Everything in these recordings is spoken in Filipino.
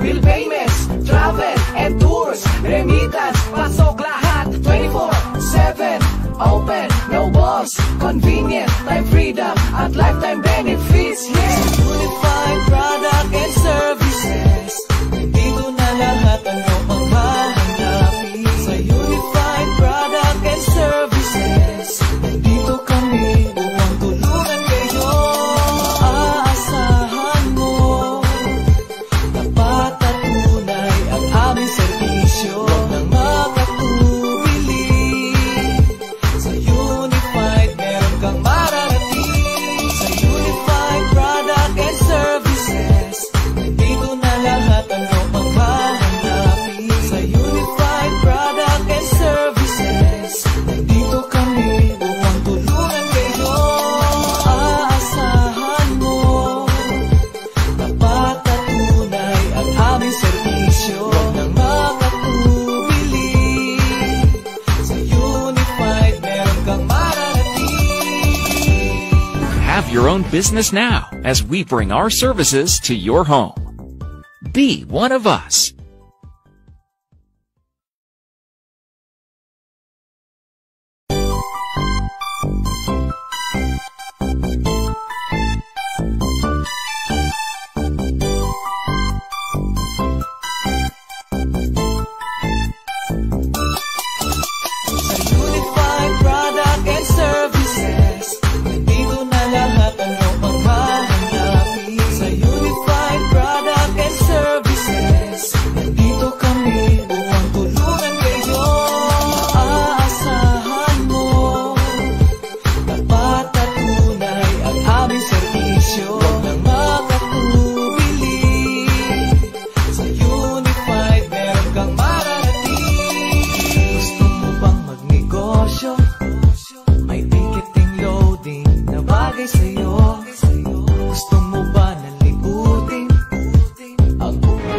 Real payments, travel and tours, remittance, pasok lahat 24/7. Open, no balls, convenient, time freedom at lifetime benefits. Yes, unified product and services. Dito na lahat ang iyong hahanapin. Sa unified product and services, dito kami upang tulungan kayo. Aasahan mo, tapat at tunay ang aming serbisyo. Huwag nang makatubili. Sa unified meron kang mararating. Sa unified product and services, dito na lahat ang iyong paghahanapin. Sa unified product and services, dito kami upang tulungan kayo. Aasahan mo, tapat at tunay ang aming serbisyo. Huwag nang makatubili. Sa unified meron kang mararating. Have your own business now as we bring our services to your home. Be one of us. Sa unified product and services, dito na lahat ang iyong paghahanapin. Sa unified product and services, dito kami upang tulungan kayo. Aasahan mo, tapat at tunay ang aming serbisyo. Huwag nang makatubili. Sa unified meron kang mararating. Gusto mo bang magnegosyo? May ticketing loading na bagay sa'yo. Gusto mo ba na libutin ang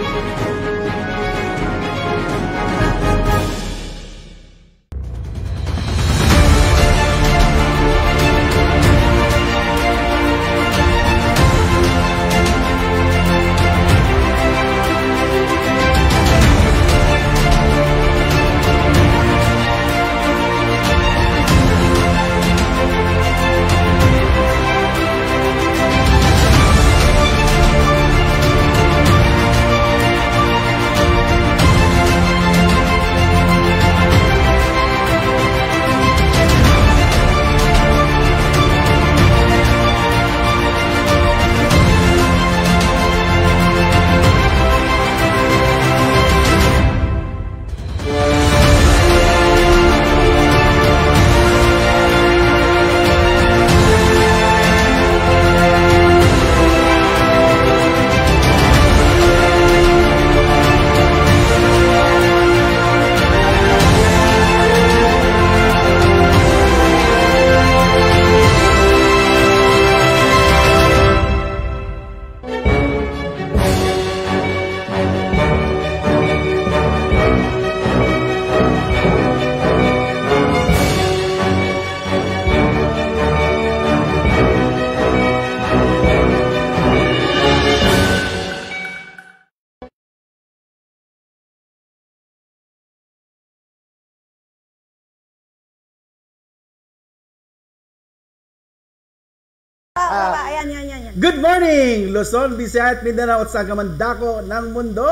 Yan. Good morning, Luzon, Visayas, Mindanao at sa kamandako ng mundo.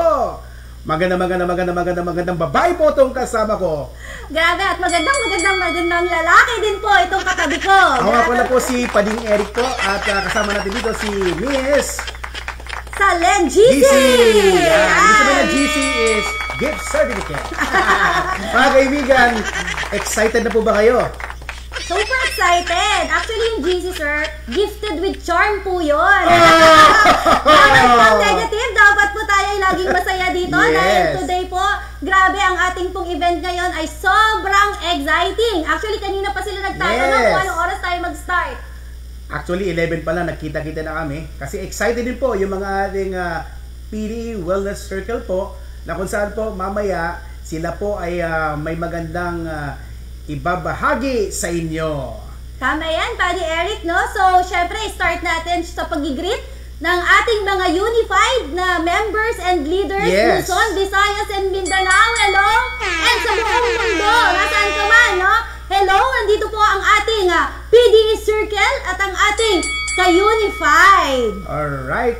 Magandang babae po itong kasama ko. Grabe, at magandang lalaki din po itong katabi ko. Ako nga pala po si Pading Eric po at kasama natin dito si Miss Salen GC. Ibig sabihin na GC is gift certificate. Mga kaibigan, excited na po ba kayo? Super excited! Actually, yung GC, sir, gifted with charm po yun. Dapat pang negative, dapat po tayo laging masaya dito. Yes. Dahil today po, grabe ang ating pong event ngayon ay sobrang exciting. Actually, kanina pa sila nagtatanong kung anong oras tayo mag-start. Actually, 11 pa lang, nagkita-kita na kami. Kasi excited din po yung mga ating PDE Wellness Circle po, na kung saan po mamaya sila po ay may magandang ibabahagi sa inyo. Tama yan, Paddy Eric, no? So, syempre, start natin sa pag-greet ng ating mga unified na members and leaders, Yes. Luzon, Visayas, and Mindanao. Hello! And sa buong mundo, nasaan ka man, no? Hello, nandito po ang ating PDE Circle at ang ating ka-unified. Alright,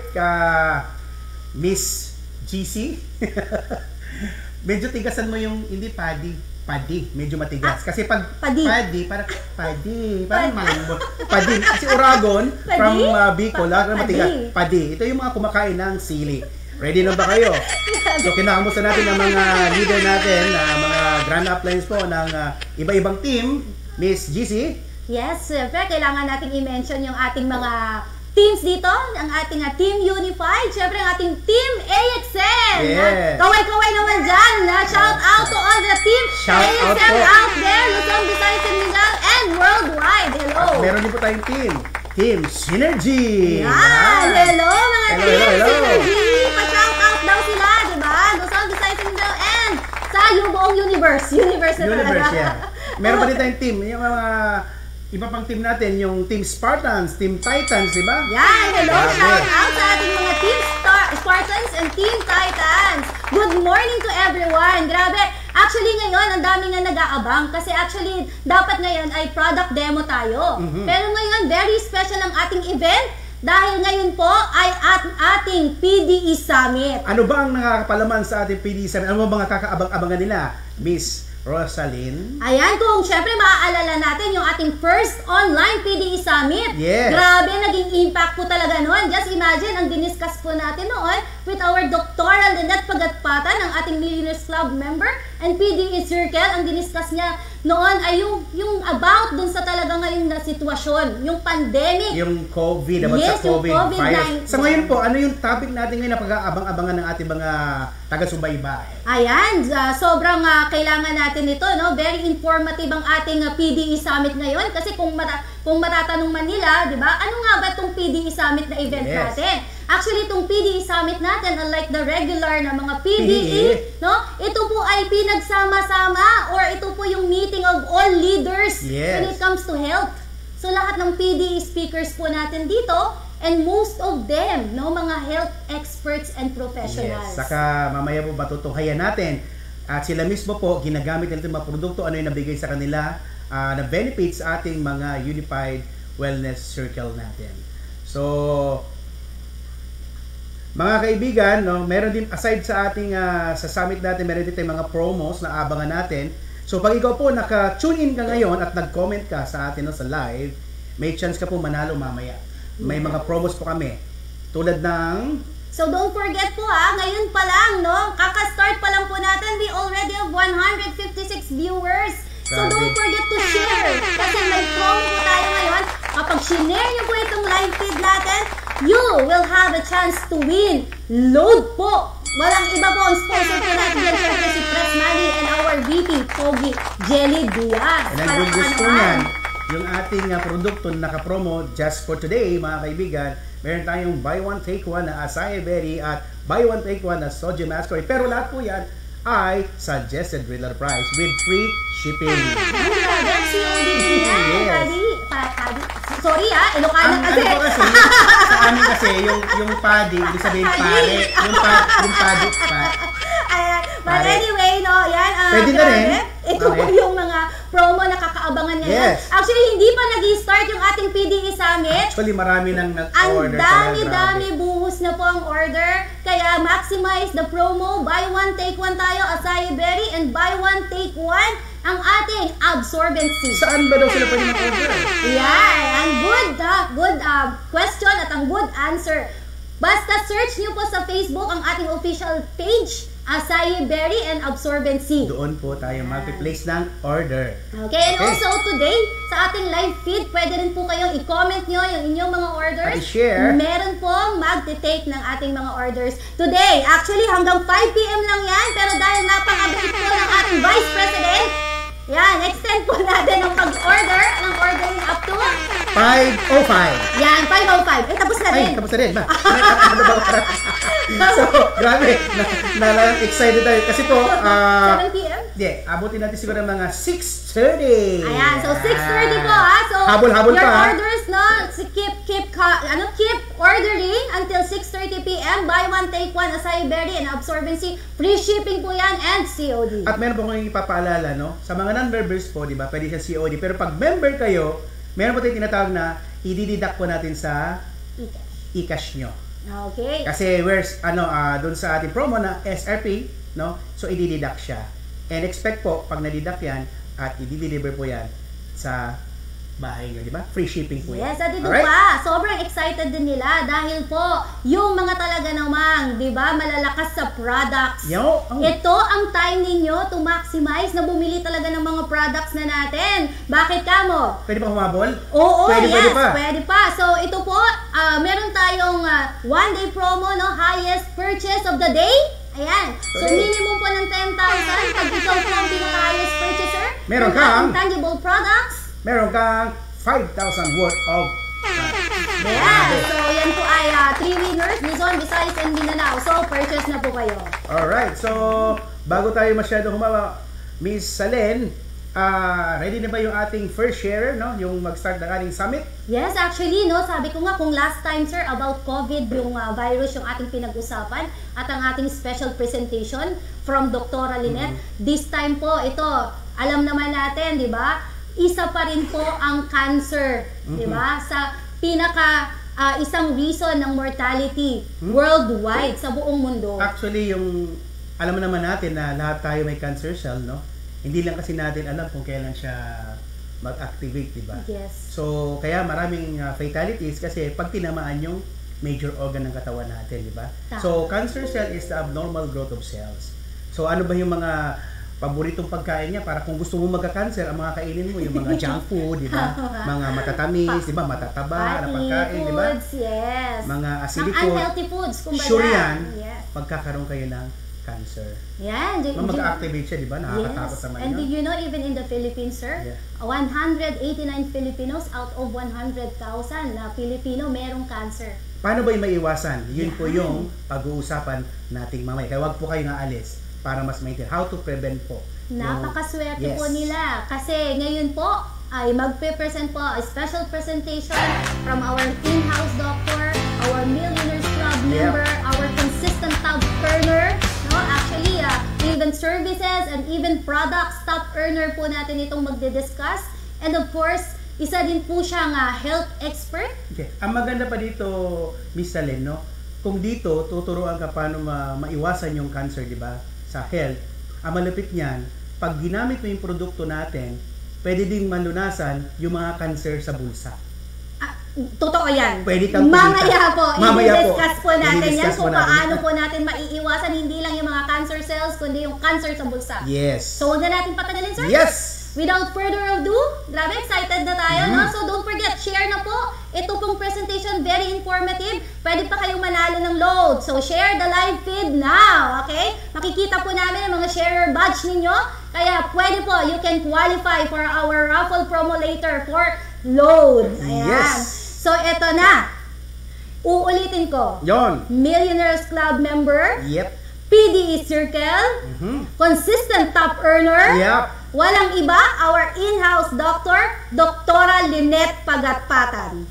Miss GC. Medyo tigasan mo yung, hindi padi, medyo matigas. Kasi pag padi, parang mango. Padi, kasi Uragon, from Bicol, lahat matigas. Padi, ito yung mga kumakain ng sili. Ready na ba kayo? So, kinakamusta natin ang mga leader natin, mga grand uplines po ng iba-ibang team. Miss GC? Yes, siyempre, kailangan natin i-mention yung ating mga teams dito, ang ating Team Unified, syempre ang ating Team AXN. Yes. Kaway-kaway naman dyan. Shout out to all the Team AXN out there, Luzon, Visayas, and Mindanao, and worldwide. Hello. At meron din po tayong Team Synergy. Yan. Hello, mga Team hello. Synergy. Pa-shout out daw sila, diba? Luzon, Visayas, and Mindanao, and sa yung buong universe. Universe na talaga. Yeah. Meron pa din tayong team, yung mga iba pang team natin, yung Team Spartans, Team Titans, di ba? Yan, hello, shout out sa ating mga Team Spartans and Team Titans. Good morning to everyone. Grabe, actually ngayon, ang dami nga nag-aabang kasi actually, dapat ngayon ay product demo tayo. Pero ngayon, very special ang ating event dahil ngayon po ay ating PDE Summit. Ano ba ang nakakapalaman sa ating PDE Summit? Ano ba mga kakaabang-abangan nila, Miss Rosalyn? Ayan, kung syempre maaalala natin yung ating first online PDE Summit. Yes. Grabe, naging impact po talaga noon. Just imagine, ang diniscuss po natin noon with our doctoral Lynette Pagatpatan, ang ating Millionaires Club member, and PDE Circle, ang diniscuss niya noon ay yung about dun sa talaga ngayon na sitwasyon, yung pandemic. Yung COVID, about Yes, sa COVID yung COVID-19. virus. Sa ngayon po, ano yung topic natin ngayon na pag-aabang-abangan ng ating mga taga-subaybay? Ayan, sobrang kailangan natin ito, no? Very informative ang ating PDE Summit ngayon kasi kung matatanong man nila, di ba? Ano nga ba itong PDE Summit na event natin? Actually, itong PDE Summit natin, unlike the regular na mga PDE, no? Ito po ay pinagsama-sama or ito po yung meeting of all leaders when it comes to health. So lahat ng PDE speakers po natin dito, and most of them, no, mga health experts and professionals. Yes. Saka mamaya po batutunghayan natin at sila mismo po ginagamit nila itong mga produkto, ano yung nabigay sa kanila na benefits sa ating mga Unified Wellness Circle natin. So, mga kaibigan, no, meron din aside sa ating sa summit natin, meron din tayong mga promos na abangan natin. So, pag ikaw po naka-tune in ka ngayon at nag-comment ka sa atin no, sa live, may chance ka po manalo mamaya. May mga promos po kami. Tulad ng... So don't forget po ngayon pa lang, no? Kaka-start pa lang po natin, we already have 156 viewers. So don't forget to share. Kasi may promo po tayo ngayon. Kapag share nyo po itong live feed natin, you will have a chance to win. Load po! Walang iba po ang sponsor po natin dyan. Siyempre si Press Money and our VP, Pogi Jelly Diaz. And ang good news po yan, yung ating produkto na naka-promo just for today, mga kaibigan, meron tayong buy one take one na acai berry at buy one take one na sodium ascorbate. Pero lahat po yan ay suggested regular price with free shipping. That's COD din yan. Sorry Ilocano kasi. Ano kasi, sa amin kasi, yung padi, ibig sabihin pare. Yung padi, But anyway, no, yan. Pwede na rin. Ito po yung mga promo na kakaabangan ngayon. Yes. Actually, hindi pa nag-start yung ating PDE Summit. Actually, marami nang nag-order. Ang dami-dami, buhos na po ang order. Kaya maximize the promo. Buy one, take one tayo, acai berry, and buy one, take one ang ating absorbency. Saan ba daw sila pwede mag-order? Yan, ang good question at ang good answer. Basta search nyo po sa Facebook ang ating official page, acai berry and absorbency. Doon po tayo mag-place ng order. Okay, and also today, sa ating live feed, pwede rin po kayong i-comment nyo yung inyong mga orders. At i-share. Meron pong mag-take ng ating mga orders today. Actually, hanggang 5 PM lang yan, pero dahil napakabilis po ng ating Vice President, yan, extend po natin ang pag-order, ng ordering up to 5:05. yan, 5:05. Tapos na rin. Ay, tapos na rin. So, grabe. Excited tayo. Kasi po, 7 PM? Hindi, abutin natin siguro ng mga 6:30. Ayan, so 6:30 po ha. So Habol-habol your pa, ha? orders, no, keep ordering until 6:30 p.m. Buy one, take one, acai berry and absorbency. Free shipping po yan and COD. At meron po kong ipapaalala, no? Sa mga non-members po, di ba, pwede siya COD. Pero pag member kayo, meron po tayong tinatawag na i-deduct po natin sa e-cash nyo. Okay. Kasi doon sa ating promo na SRP, no? So i-deduct siya. And expect po, pag na-deduct yan, at i-deliver po yan sa bahay nyo, di ba? Free shipping po yan. Yes, at ito pa, sobrang excited din nila dahil po, yung mga talaga namang, di ba, malalakas sa products. Ito ang time ninyo to maximize na bumili talaga ng mga products na natin. Bakit kamo? Pwede pa humabol? Oo, pwede pa. So, ito po, meron tayong one-day promo, no? Highest purchase of the day. Ayan. So, minimum po ng 10,000. Pag ikaw po ang pinaka-highest purchaser, meron kang tangible products. Meron kang 5,000 worth of yeah. So, yan po ay 3 winners, Luzon, Visayas, and Mindanao. So, purchase na po kayo. Alright. So, bago tayo masyado humawa, Miss Salen, ready na ba yung ating first sharer, no? Yung mag-start ng ating summit? Yes, actually, no, sabi ko nga kung last time, sir, about COVID, yung virus, yung ating pinag-usapan, at ang ating special presentation from Dr. Lynette. This time po, ito, alam naman natin, di ba? Isa pa rin po ang cancer, di ba? Sa isang reason ng mortality worldwide sa buong mundo. Actually, alam naman natin na lahat tayo may cancer cell, no? Hindi lang kasi natin alam kung kailan siya mag-activate, di ba? Yes. So, kaya maraming fatalities kasi pag tinamaan yung major organ ng katawan natin, di ba? So, cancer cell is the abnormal growth of cells. So, ano ba yung mga paboritong pagkain niya para kung gusto mo magka-cancer, ang mga kainin mo yung mga junk food, di ba? Mga matatamis, di ba? Matataba na pagkain, di ba? Yes. Mga acidic food. Unhealthy foods, kumbaga. Sure yan, pagkakaroon kayo ng cancer. Yan. Mag-activate siya, di ba? Nakakatakot naman yun. And did you know, even in the Philippines, sir, 189 Filipinos out of 100,000 na Filipino merong cancer. Paano ba yung maiwasan? Yun po yung pag-uusapan nating mamaya. Kaya wag po kayo nga alis para mas maintindihan. How to prevent po. Napakaswerte po nila. Kasi ngayon po ay magpe-present po a special presentation from our in-house doctor, our Millionaires Club member, our consistent top earner. No, actually, even services and even products top earner po natin itong magdi-discuss. And of course, isa din po siyang health expert. Okay. Ang maganda pa dito, Miss Salen, no? Kung dito, tuturuan ka paano maiwasan yung cancer, di ba? Sa health, ang malapit niyan, pag ginamit mo yung produkto natin, pwede ding malunasan yung mga cancer sa bulsa. Totoo yan. Pwede kang mamaya po, i-discuss po natin yan kung paano natin. po natin maiiwasan hindi lang yung mga cancer cells, kundi yung cancer sa bulsa. Yes. So, huwag na natin patagalin, sir? Yes! Without further ado, grabe, excited na tayo, no? So, don't forget, share na po. Ito pong presentation, very informative. Pwede pa kayong manalo ng load. So, share the live feed now, okay? Makikita po namin ang mga sharer badge ninyo. Kaya, pwede po, you can qualify for our raffle promo later for load. Ayan. Yes! So, eto na. Uulitin ko. Yon. Millionaires Club member. Yep. PDE Circle. Consistent top earner. Yep. Walang iba, our in-house doctor, Dr. Lynette Pagatpatan.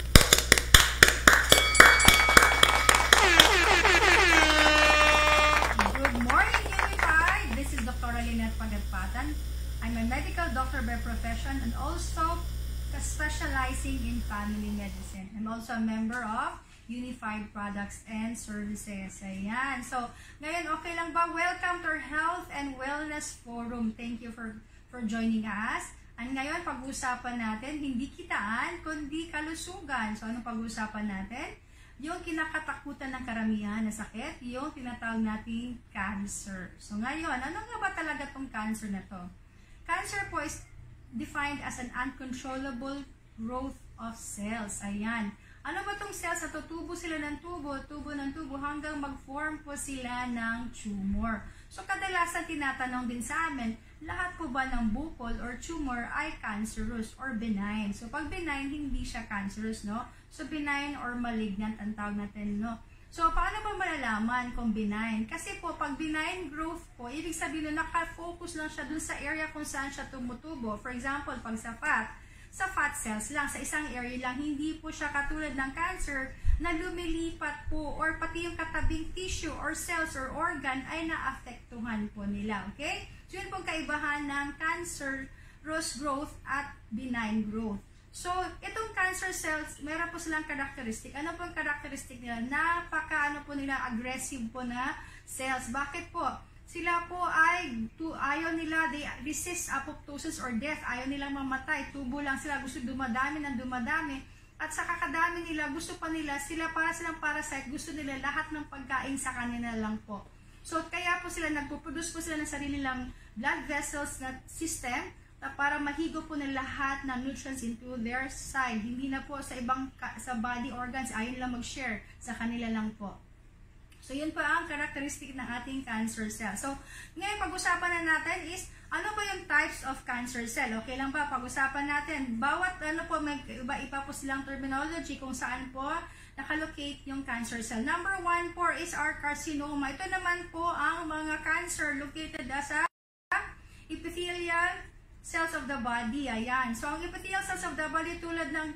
Good morning, Unified. This is Dr. Lynette Pagatpatan. I'm a medical doctor by profession and also specializing in family medicine. I'm also a member of Unified Products and Services. Ayan. So, ngayon, okay lang ba? Welcome to our Health and Wellness Forum. Thank you for joining us. And ngayon, pag-uusapan natin, hindi kitaan, kundi kalusugan. So, anong pag-uusapan natin? Yung kinakatakutan ng karamihan na sakit, yung tinatawag nating cancer. So, ngayon, ano nga ba talaga tong cancer na to? Cancer po is defined as an uncontrollable growth of cells. Ayan. Ano ba tong cells na to? Tubo sila ng tubo ng tubo hanggang mag-form po sila ng tumor. So, kadalasan tinatanong din sa amin, lahat po ba ng bukol or tumor ay cancerous or benign? So, pag benign, hindi siya cancerous, no? So, benign or malignant ang tawag natin, no? So, paano ba malalaman kung benign? Kasi po, pag benign growth po, ibig sabihin na nakafocus lang siya dun sa area kung saan siya tumutubo. For example, pag sa fat cells lang, sa isang area lang, hindi po siya katulad ng cancer na lumilipat po or pati yung katabing tissue or cells or organ ay naapektuhan po nila. Okay? So, yun pong kaibahan ng cancerous growth at benign growth. So, itong cancer cells, meron po silang characteristic. Ano po ang characteristic nila? Aggressive po na cells. Bakit po? Sila po ayaw nila, they resist apoptosis or death. Ayaw nilang mamatay. Tubo lang sila. Gusto dumadami ng dumadami. At sa kakadami nila, gusto pa nila, silang parasite. Gusto nila lahat ng pagkain sa kanila lang po. So, kaya po sila, nagpuproduce po sila ng sarili lang blood vessels na system para mahigo po ng lahat ng nutrients into their side. Hindi na po sa body organs, ayaw nila mag-share, sa kanila lang po. So, yun pa ang characteristic ng ating cancer cell. So, ngayon pag-usapan na natin is, ano ba yung types of cancer cell? Okay lang ba? Pag-usapan natin. Bawat may iba-iba po silang terminology kung saan po nakalocate yung cancer cell. Number 1 po is our carcinoma. Ito naman po ang mga cancer located sa epithelial cells of the body. Ayan. So, ang epithelial cells of the body tulad ng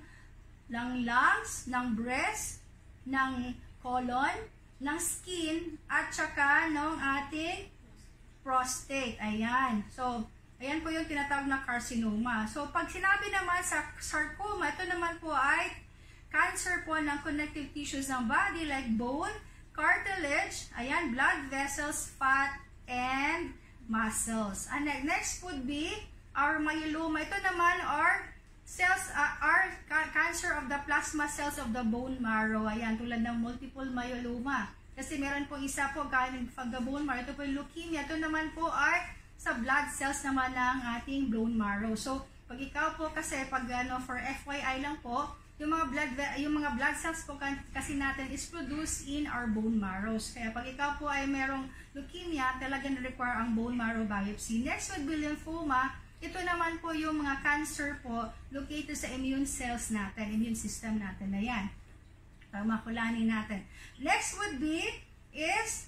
lungs, ng breast, ng colon, ng skin, at saka ng ating prostate. Ayan. So, ayan po yung tinatawag na carcinoma. So, pag sinabi naman sa sarcoma, ito naman po ay cancer po ng connective tissues ng body like bone, cartilage, ayan, blood vessels, fat, and muscles. And next would be our myeloma. Ito naman are cells, are cancer of the plasma cells of the bone marrow. Ayan, tulad ng multiple myeloma. Kasi meron po isa po galing from the bone marrow. Ito po yung leukemia. Ito naman po ay sa blood cells naman ng ating bone marrow. So, pag ikaw po kasi, for FYI lang po, yung mga blood cells po kasi natin is produced in our bone marrows. Kaya pag ikaw po ay merong leukemia, talagang require ang bone marrow biopsy. Next would be lymphoma. Ito naman po yung mga cancer po located sa immune cells natin, immune system natin. Ayan. Makulanin natin. Next would be is,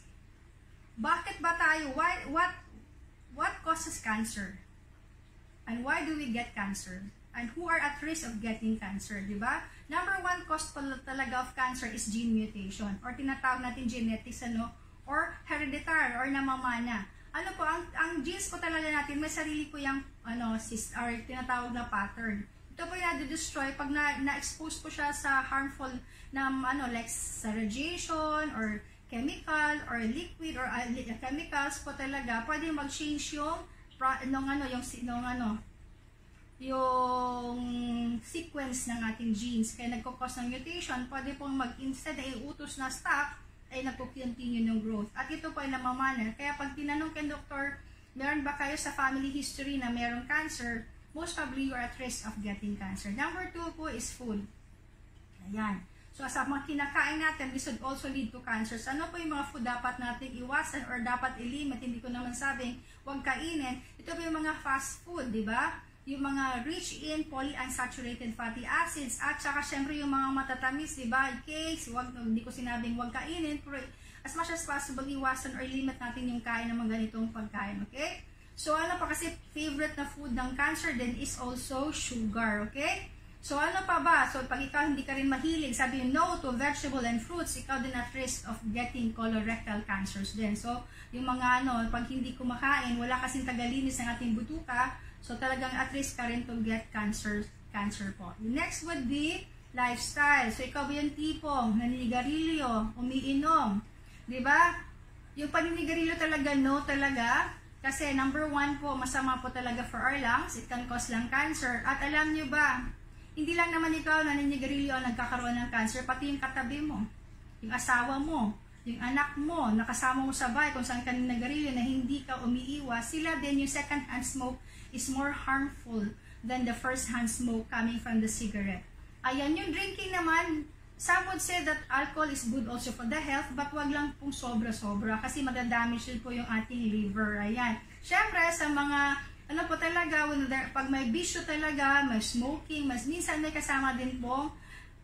bakit ba tayo, what causes cancer? And why do we get cancer? And who are at risk of getting cancer, di ba? Number 1 cause talaga of cancer is gene mutation, or tinatawag natin genetics, or hereditary, or namamana. Ano po, ang genes po talaga natin, may sarili po yung, or tinatawag na pattern. Ito po yung na-destroy pag na-expose po siya sa harmful na, like sa radiation, or chemical, or liquid, or chemicals po talaga, pwede mag-change yung sequence ng ating genes. Kaya nagkukos ng mutation, pwede pong instead na iutos na stop, ay nagko-continue ng growth. At ito po ay namamana. Kaya pag tinanong kay doktor, meron ba kayo sa family history na merong cancer, most probably you are at risk of getting cancer. Number 2 po is food. Ayan. So, sa mga kinakain natin, this would also lead to cancers. Ano po yung mga food dapat natin iwasan or dapat ilimit? Hindi ko naman sabing huwag kainin. Ito po yung mga fast food, di ba? Yung mga rich in polyunsaturated fatty acids, at saka syempre yung mga matatamis, diba? Cakes, hindi ko sinabing huwag kainin, pero as much as possible, iwasan or limit natin yung kain ng mga ganitong pagkain, okay? So, ano pa kasi favorite na food ng cancer din is also sugar, okay? So, ano pa ba? So, pag ikaw hindi ka rin mahilig, sabi no to vegetable and fruits, ikaw din at risk of getting colorectal cancers din. So, yung mga pag hindi kumakain, wala kasing tagalinis ng ating butuka, so, talagang at risk ka rin to get cancer po. Next would be lifestyle. So, ikaw ba yung tipong naninigarilyo, umiinom? Diba? Yung paninigarilyo talaga, no talaga. Kasi number 1 po, masama po talaga for our lungs. It can cause lung cancer. At alam nyo ba, hindi lang naman ikaw naninigarilyo ang nagkakaroon ng cancer, pati yung katabi mo, yung asawa mo, yung anak mo, nakasama mo sa bahay kung saan ka naninigarilyo na hindi ka umiiwas, sila din yung second hand smoke is more harmful than the first-hand smoke coming from the cigarette. Ayan, yung drinking naman, some would say that alcohol is good also for the health, but wag lang pong sobra-sobra kasi madadamage po yung ating liver. Ayan. Siyempre, sa mga, po talaga, pag may bisyo talaga, may smoking, minsan may kasama din pong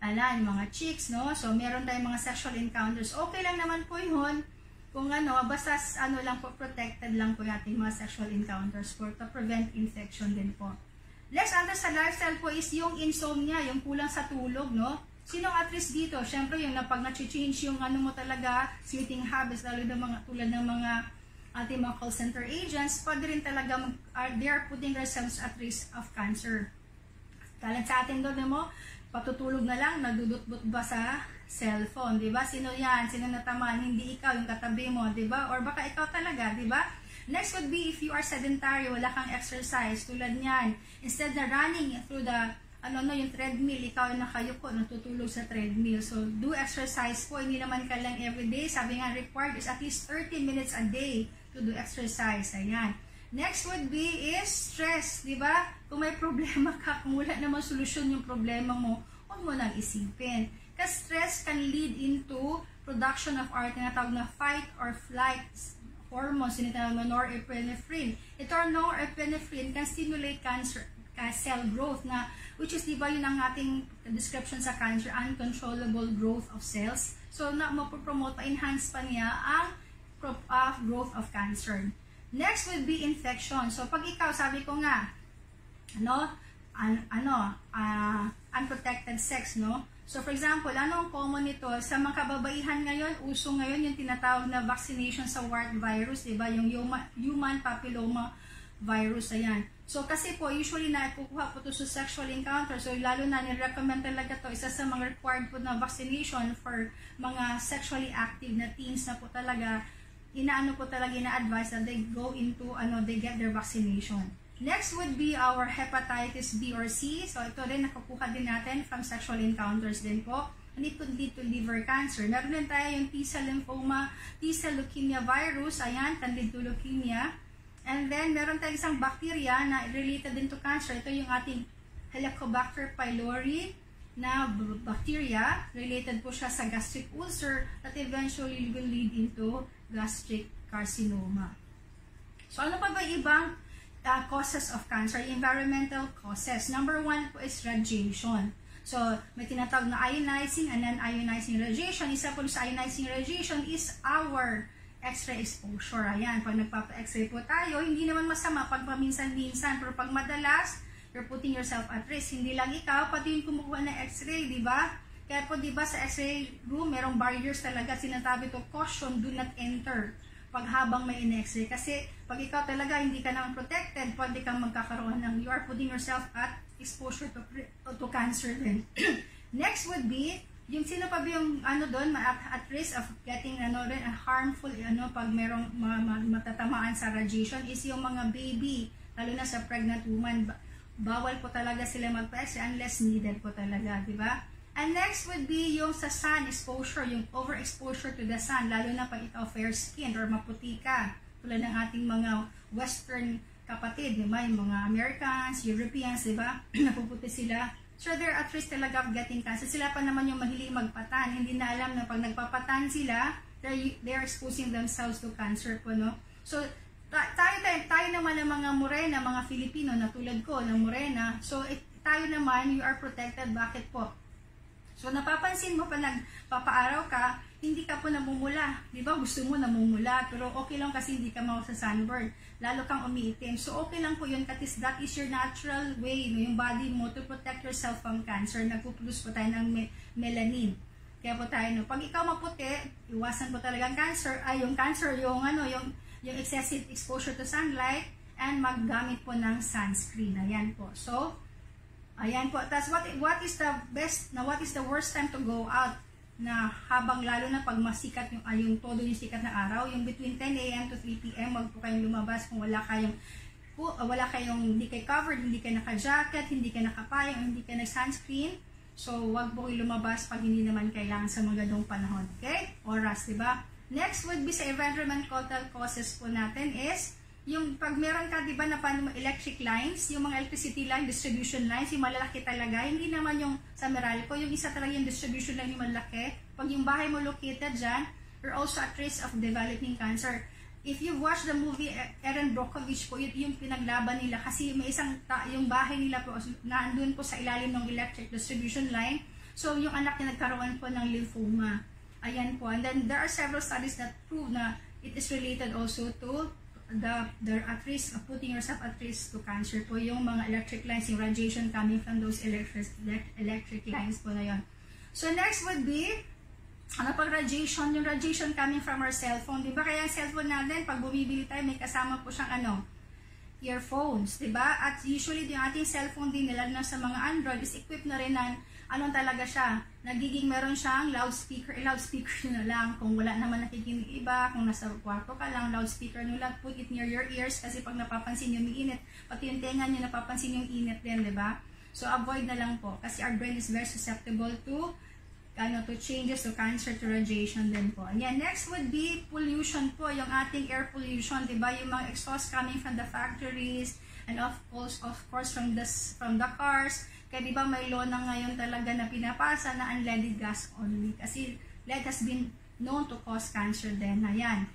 yung mga chicks, no? So, meron tayong mga sexual encounters. Okay lang naman po yun. Kung basta lang po, protected lang po yung ating mga sexual encounters for to prevent infection din po. Next, under sa lifestyle po is yung insomnia, yung kulang sa tulog, no? Sinong at risk dito? Siyempre, yung pag na-change yung mo talaga, sleeping habits, lalo na tulad ng mga ating mga call center agents, pwede rin talaga, they are putting themselves at risk of cancer. Talent sa atin doon, mo, patutulog na lang, nadudutbut ba sa cellphone, di ba? Sino yan? Sino natamaan? Hindi ikaw, yung katabi mo, di ba? Or baka ikaw talaga, di ba? Next would be if you are sedentary, wala kang exercise, tulad niyan. Instead na running through the, yung treadmill, ikaw yung nakayuko, natutulog sa treadmill. So, do exercise po, hindi naman ka lang everyday. Sabi nga, required is at least 30 minutes a day to do exercise. Ayan. Next would be is stress, di ba? Kung may problema ka, kung wala namang solusyon yung problema mo, huwag mo nang isipin. Kasi stress can lead into production of our tinatawag na fight or flight hormones, tinatawag na norepinephrine. Ito norepinephrine can stimulate cancer cell growth na, which is, di ba, yun ang ating description sa cancer, uncontrollable growth of cells. So, mapopromote, pa-enhance pa niya ang growth of cancer. Next would be infection. So, pag ikaw, sabi ko nga, unprotected sex, no? So, for example, ano ang common nito? Sa mga kababaihan ngayon, uso ngayon yung tinatawag na vaccination sa wart virus, diba? Yung human papilloma virus, ayan. So, kasi po, usually nakukuha po ito sa sexual encounter. So, lalo na, nirecommend talaga to isa sa mga required po na vaccination for mga sexually active na teens na po talaga, ina-advise that they go into, they get their vaccination. Next would be our hepatitis B or C. So, ito rin, nakukuha din natin from sexual encounters din po. And it could lead to liver cancer. Meron din tayo yung T-cell lymphoma, T-cell leukemia virus. Ayan, can lead to leukemia. And then, meron tayong isang bacteria na related din to cancer. Ito yung ating Helicobacter pylori na bacteria. Related po siya sa gastric ulcer that eventually will lead into gastric carcinoma. So, ano pa ba ibang causes of cancer? Environmental causes. Number 1 po is radiation. So, may tinatawag na ionizing and non-ionizing radiation. Isa po sa ionizing radiation is our X-ray exposure. Ayan, pag nagpapa-X-ray po tayo, hindi naman masama pag paminsan-minsan. Pero pag madalas, you're putting yourself at risk. Hindi lang ikaw, pati yung kumukuha ng X-ray, di ba? Kaya po, di ba, sa X-ray room, merong barriers talaga. Sinasabi to, caution, do not enter pag habang may in-X-ray. Kasi pag ikaw talaga hindi ka naman protected, pwede kang magkakaroon ng, you are putting yourself at exposure to cancer din. Next would be, yung sino pa ba yung doon, at risk of getting harmful, pag merong matatamaan sa radiation is yung mga baby, lalo na sa pregnant woman. Bawal po talaga sila magpa-X-ray unless needed po talaga, di ba? And next would be yung sa sun exposure, yung overexposure to the sun, lalo na pag ikaw fair skin or maputi ka, tulad ng ating mga western kapatid, di ba? Yung mga Americans, Europeans, di ba? Napuputi sila. So they're at risk talaga of getting cancer. Sila pa naman yung mahilig magpatan. Hindi na alam na pag nagpapatan sila, they're exposing themselves to cancer po, no? So, tayo naman ng mga morena, mga Filipino, na tulad ko, na morena. So, tayo naman, you are protected. Bakit po? So, napapansin mo pa nagpapaaraw ka, hindi ka po namumula. Di ba? Gusto mo namumula, pero okay lang kasi hindi ka sa sunburn. Lalo kang umiitim. So, okay lang po yun kasi that is your natural way, no? Yung body mo to protect yourself from cancer. Nagpuproduce po tayo ng melanin. Kaya po tayo, no? Pag ikaw maputi, iwasan po talaga ang cancer, yung excessive exposure to sunlight and maggamit po ng sunscreen. Ayan po. So, ayan po. That's what is the worst time to go out na habang lalo na pag masikat yung todo yung sikat ng araw, yung between 10 a.m. to 3 p.m. wag po kayong lumabas kung wala kayong hindi kayo covered, hindi kayo naka-jacket, hindi kayo nakapayong, hindi kayo nag-sunscreen. So, wag po kayo lumabas pag hindi naman kailangan sa mga ganong panahon. Okay? Oras, diba? Next would be sa environmental causes po natin is yung pag meron ka, di ba, na electric lines, yung mga electricity line, distribution lines, yung malalaki talaga, hindi naman yung sa Meralco, yung isa talaga yung distribution line yung malaki. Pag yung bahay mo located dyan, you're also at risk of developing cancer. If you watch the movie Erin Brockovich po, yung pinaglaban nila kasi may yung bahay nila po, naandun po sa ilalim ng electric distribution line. So, yung anak niya nagkaroon po ng lymphoma. Ayan po. And then, there are several studies that prove na it is related also to the at risk of putting yourself at risk to cancer po. Yung mga electric lines, yung radiation coming from those electric lines po na yun. So, next would be, pag radiation, yung radiation coming from our cellphone. Diba? Kaya ang cellphone natin, pag bumibili tayo, may kasama po siyang earphones, diba? At usually, yung ating cellphone din, lalo na sa mga Android, is equipped na rin na, talaga siya, nagiging meron siyang loudspeaker nyo na lang, kung wala naman nakikinig iba, kung nasa kwarto ka lang, loudspeaker nyo lang, put it near your ears, kasi pag napapansin nyo may init, pati yung tenga nyo napapansin yung init din, diba? So, avoid na lang po, kasi our brain is very susceptible to changes, to cancer, to radiation din po. Ayan, next would be pollution po, yung ating air pollution, diba? Yung mga exhaust coming from the factories, and of course from the cars. Kaya diba may law na ngayon talaga na pinapasa na unleaded gas only. Kasi lead has been known to cause cancer din. Ayan.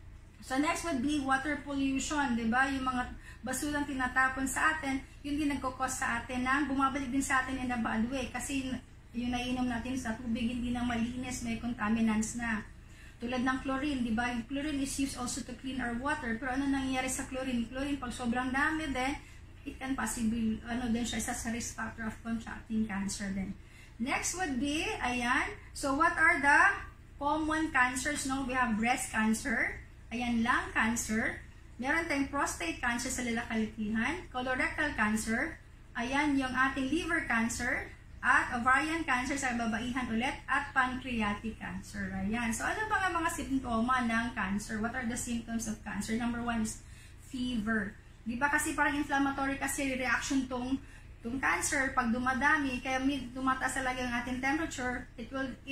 So next would be water pollution, diba? Yung mga basurang tinatapon sa atin, yun din nagkukos sa atin na bumabalik din sa atin in a bad way. Kasi yung nainom natin sa tubig, hindi na malinis, may contaminants na. Tulad ng chlorine, di ba? Yung chlorine is used also to clean our water. Pero ano nangyayari sa chlorine? Chlorine, pag sobrang dami din, it can possibly, din siya, isa sa risk factor of contracting cancer din. Next would be, ayan, so what are the common cancers? No? We have breast cancer, ayan, lung cancer, meron tayong prostate cancer sa lalakalikihan, colorectal cancer, ayan, yung ating liver cancer, at ovarian cancer sa babaihan ulit, at pancreatic cancer. Ayan. So, ano ba nga mga simptoma ng cancer? What are the symptoms of cancer? Number 1 is fever. Di ba kasi parang inflammatory kasi reaction tong cancer pag dumadami, kaya tumataas talaga ang ating temperature, it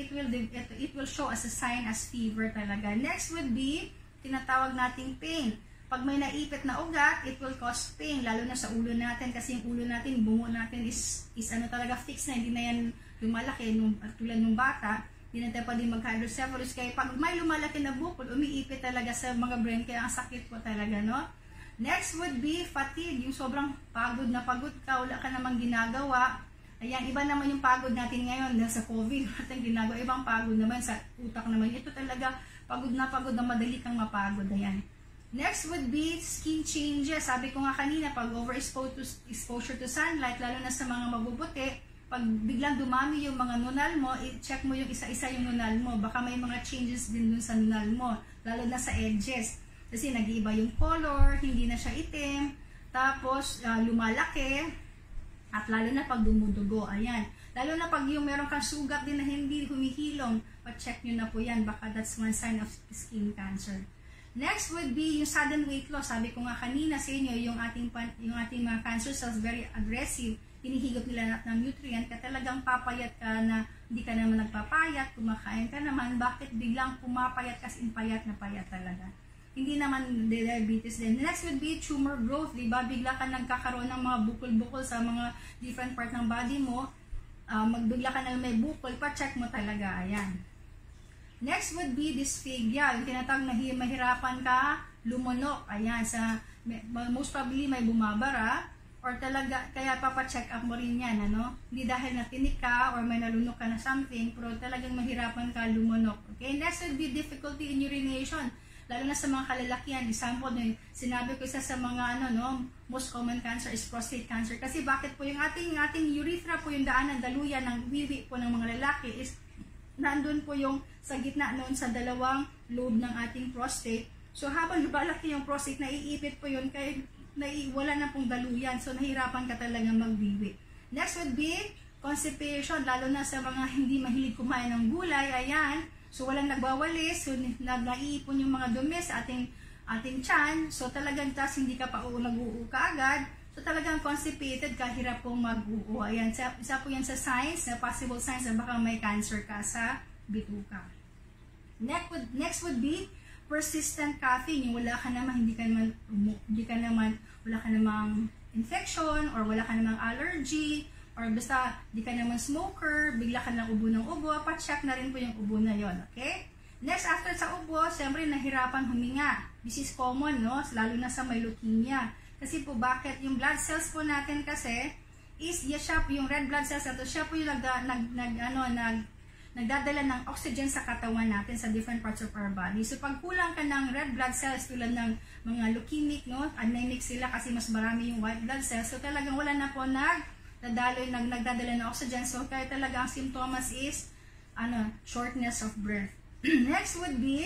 will show as a sign as fever talaga. Next would be tinatawag nating pain. Pag may naipit na ugat, it will cause pain, lalo na sa ulo natin, kasi yung ulo natin, bungo natin is talaga fixed na, hindi na yan lumalaki, tulad ng bata, hindi na tayo pwede mag-hydrocephalus, kaya pag may lumalaki na bukol, umiipit talaga sa mga brain, kaya ang sakit po talaga, no? Next would be fatigue, yung sobrang pagod na pagod ka, wala ka namang ginagawa. Ayan, iba naman yung pagod natin ngayon, dahil sa COVID, natin ginagawa, ibang pagod naman sa utak naman. Ito talaga, pagod na madali kang mapagod, ayan. Next would be skin changes. Sabi ko nga kanina, pag overexposure to sunlight, lalo na sa mga mabubuti, pag biglang dumami yung mga nunal mo, i-check mo yung isa-isa yung nunal mo. Baka may mga changes din dun sa nunal mo, lalo na sa edges. Kasi nag-iiba yung color, hindi na siya itim, tapos lumalaki, at lalo na pag dumudugo. Ayan. Lalo na pag yung meron kang sugat din na hindi humihilom, pa-check nyo na po yan. Baka that's one sign of skin cancer. Next would be yung sudden weight loss. Sabi ko nga kanina sa inyo, yung ating mga cancer cells very aggressive. Hinihigop nila lahat ng nutrient. Kaya talagang papayat ka na hindi ka naman nagpapayat, kumakain ka naman. Bakit biglang pumapayat kasi payat na payat talaga? Hindi naman diabetes din. Next would be tumor growth. Diba? Bigla ka nagkakaroon ng mga bukol-bukol sa mga different part ng body mo. Magbigla ka na may bukol, pa-check mo talaga. Ayan. Next would be dysphagia, yung tinatawag na mahirapan ka lumunok. Ayan, most probably may bumabara or talaga, kaya papacheck up mo rin yan, ano? Hindi dahil natinik ka or may nalunok ka na something, pero talagang mahirapan ka lumunok. Okay, next would be difficulty in urination, lalo na sa mga kalalakihan. Example, sinabi ko isa sa mga most common cancer is prostate cancer. Kasi bakit po yung ating urethra po, yung daan ng daluyan ng wiwi po ng mga lalaki is nandun po yung sa gitna noon sa dalawang lobe ng ating prostate. So habang lumalaki yung prostate, naiipit po yun, kaya wala na pong daluyan. So nahirapan ka talaga magbiwi. Next would be constipation, lalo na sa mga hindi mahilig kumain ng gulay. Ayan. So walang nagwawalis, so naiipon yung mga dumi sa ating tiyan. So talagang hindi ka pa nag-uuu ka agad. So talagang constipated ka, hirap pong mag-uo. Ayan, isa po yan sa signs, na possible signs na baka may cancer ka sa bituka. Next would be persistent coughing. Yung wala ka naman infection, or wala ka namang allergy, or basta di ka naman smoker, bigla ka lang ubo ng ubo, pa-check na rin po yung ubo na yon. Okay? Next, after sa ubo, siyempre nahirapan huminga. This is common, no? Lalo na sa may leukemia. Kasi po bakit? Yung blood cells po natin kasi is siya po yung red blood cells na to, siya po yung nagdadala ng oxygen sa katawan natin sa different parts of our body. So pag kulang ka ng red blood cells tulad ng mga leukemic, no, anemic sila kasi mas marami yung white blood cells. So talagang wala na po nagdadala ng oxygen. So kaya talaga ang symptoms is shortness of breath. Next would be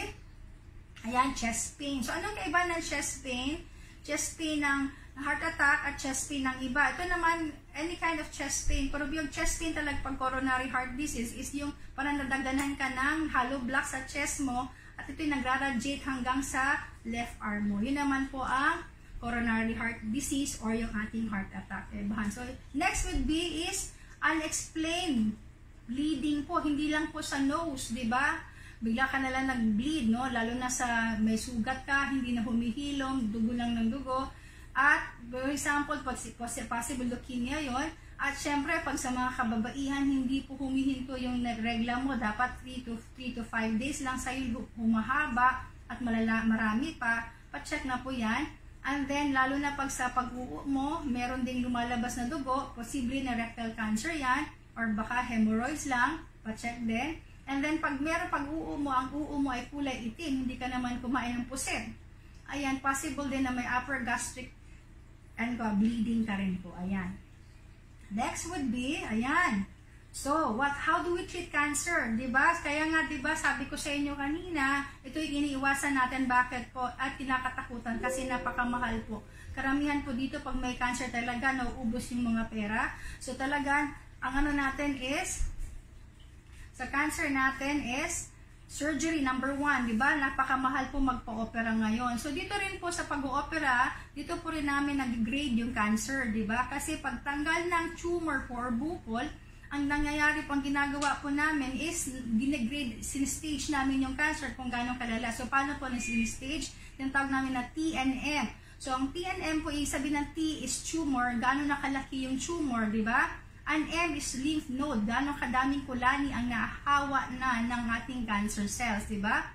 chest pain. So anong kaiba ng chest pain? Chest pain ng heart attack at chest pain ng iba. Ito naman, any kind of chest pain. Pero yung chest pain talaga pag coronary heart disease is yung parang nadagdanan ka ng hollow block sa chest mo at ito'y nagra-radiate hanggang sa left arm mo. Yun naman po ang coronary heart disease or yung ating heart attack. So, next would be is unexplained bleeding po. Hindi lang po sa nose, di ba? Bigla ka nalang nag-bleed, no? Lalo na sa may sugat ka, hindi na humihilom, dugo lang ng dugo. At, for example, possible leukemia yon. At syempre, pag sa mga kababaihan, hindi po humihinto yung regla mo. Dapat 3 to 5 days lang sa'yo humahaba at marami pa. Pa-check na po yan. And then, lalo na pag sa pag-uo mo, meron ding lumalabas na dugo. Posible na rectal cancer yan. Or baka hemorrhoids lang. Pa-check din. And then, pag meron pag-uo mo, ang uo mo ay kulay itim. Hindi ka naman kumain ng pusit. Ayan, possible din na may upper gastric and bleeding ka rin po. Ayan. Next would be, ayan. So, how do we treat cancer? Diba? Kaya nga, diba, sabi ko sa inyo kanina, ito yung iniiwasan natin. Bakit po? At kinakatakutan kasi napakamahal po. Karamihan po dito, pag may cancer talaga, nauubos yung mga pera. So, talagang, ang natin is, sa cancer natin is, surgery number 1, di ba? Napakamahal po magpa-opera ngayon. So dito rin po sa pag-oopera, dito po rin namin nag-grade yung cancer, di ba? Kasi pagtanggal ng tumor po or bukol, ang nangyayari po, ang ginagawa po namin is gine-grade, sin-stage namin yung cancer kung gano'ng kalala. So paano po na sin-stage? Yung tawag namin na TNM. So ang TNM po, sabihin ng T is tumor, gano'n nakalaki yung tumor, di ba? Ang M is lymph node. Gano'ng kadaming kulani ang nahahawa na ng ating cancer cells, di ba?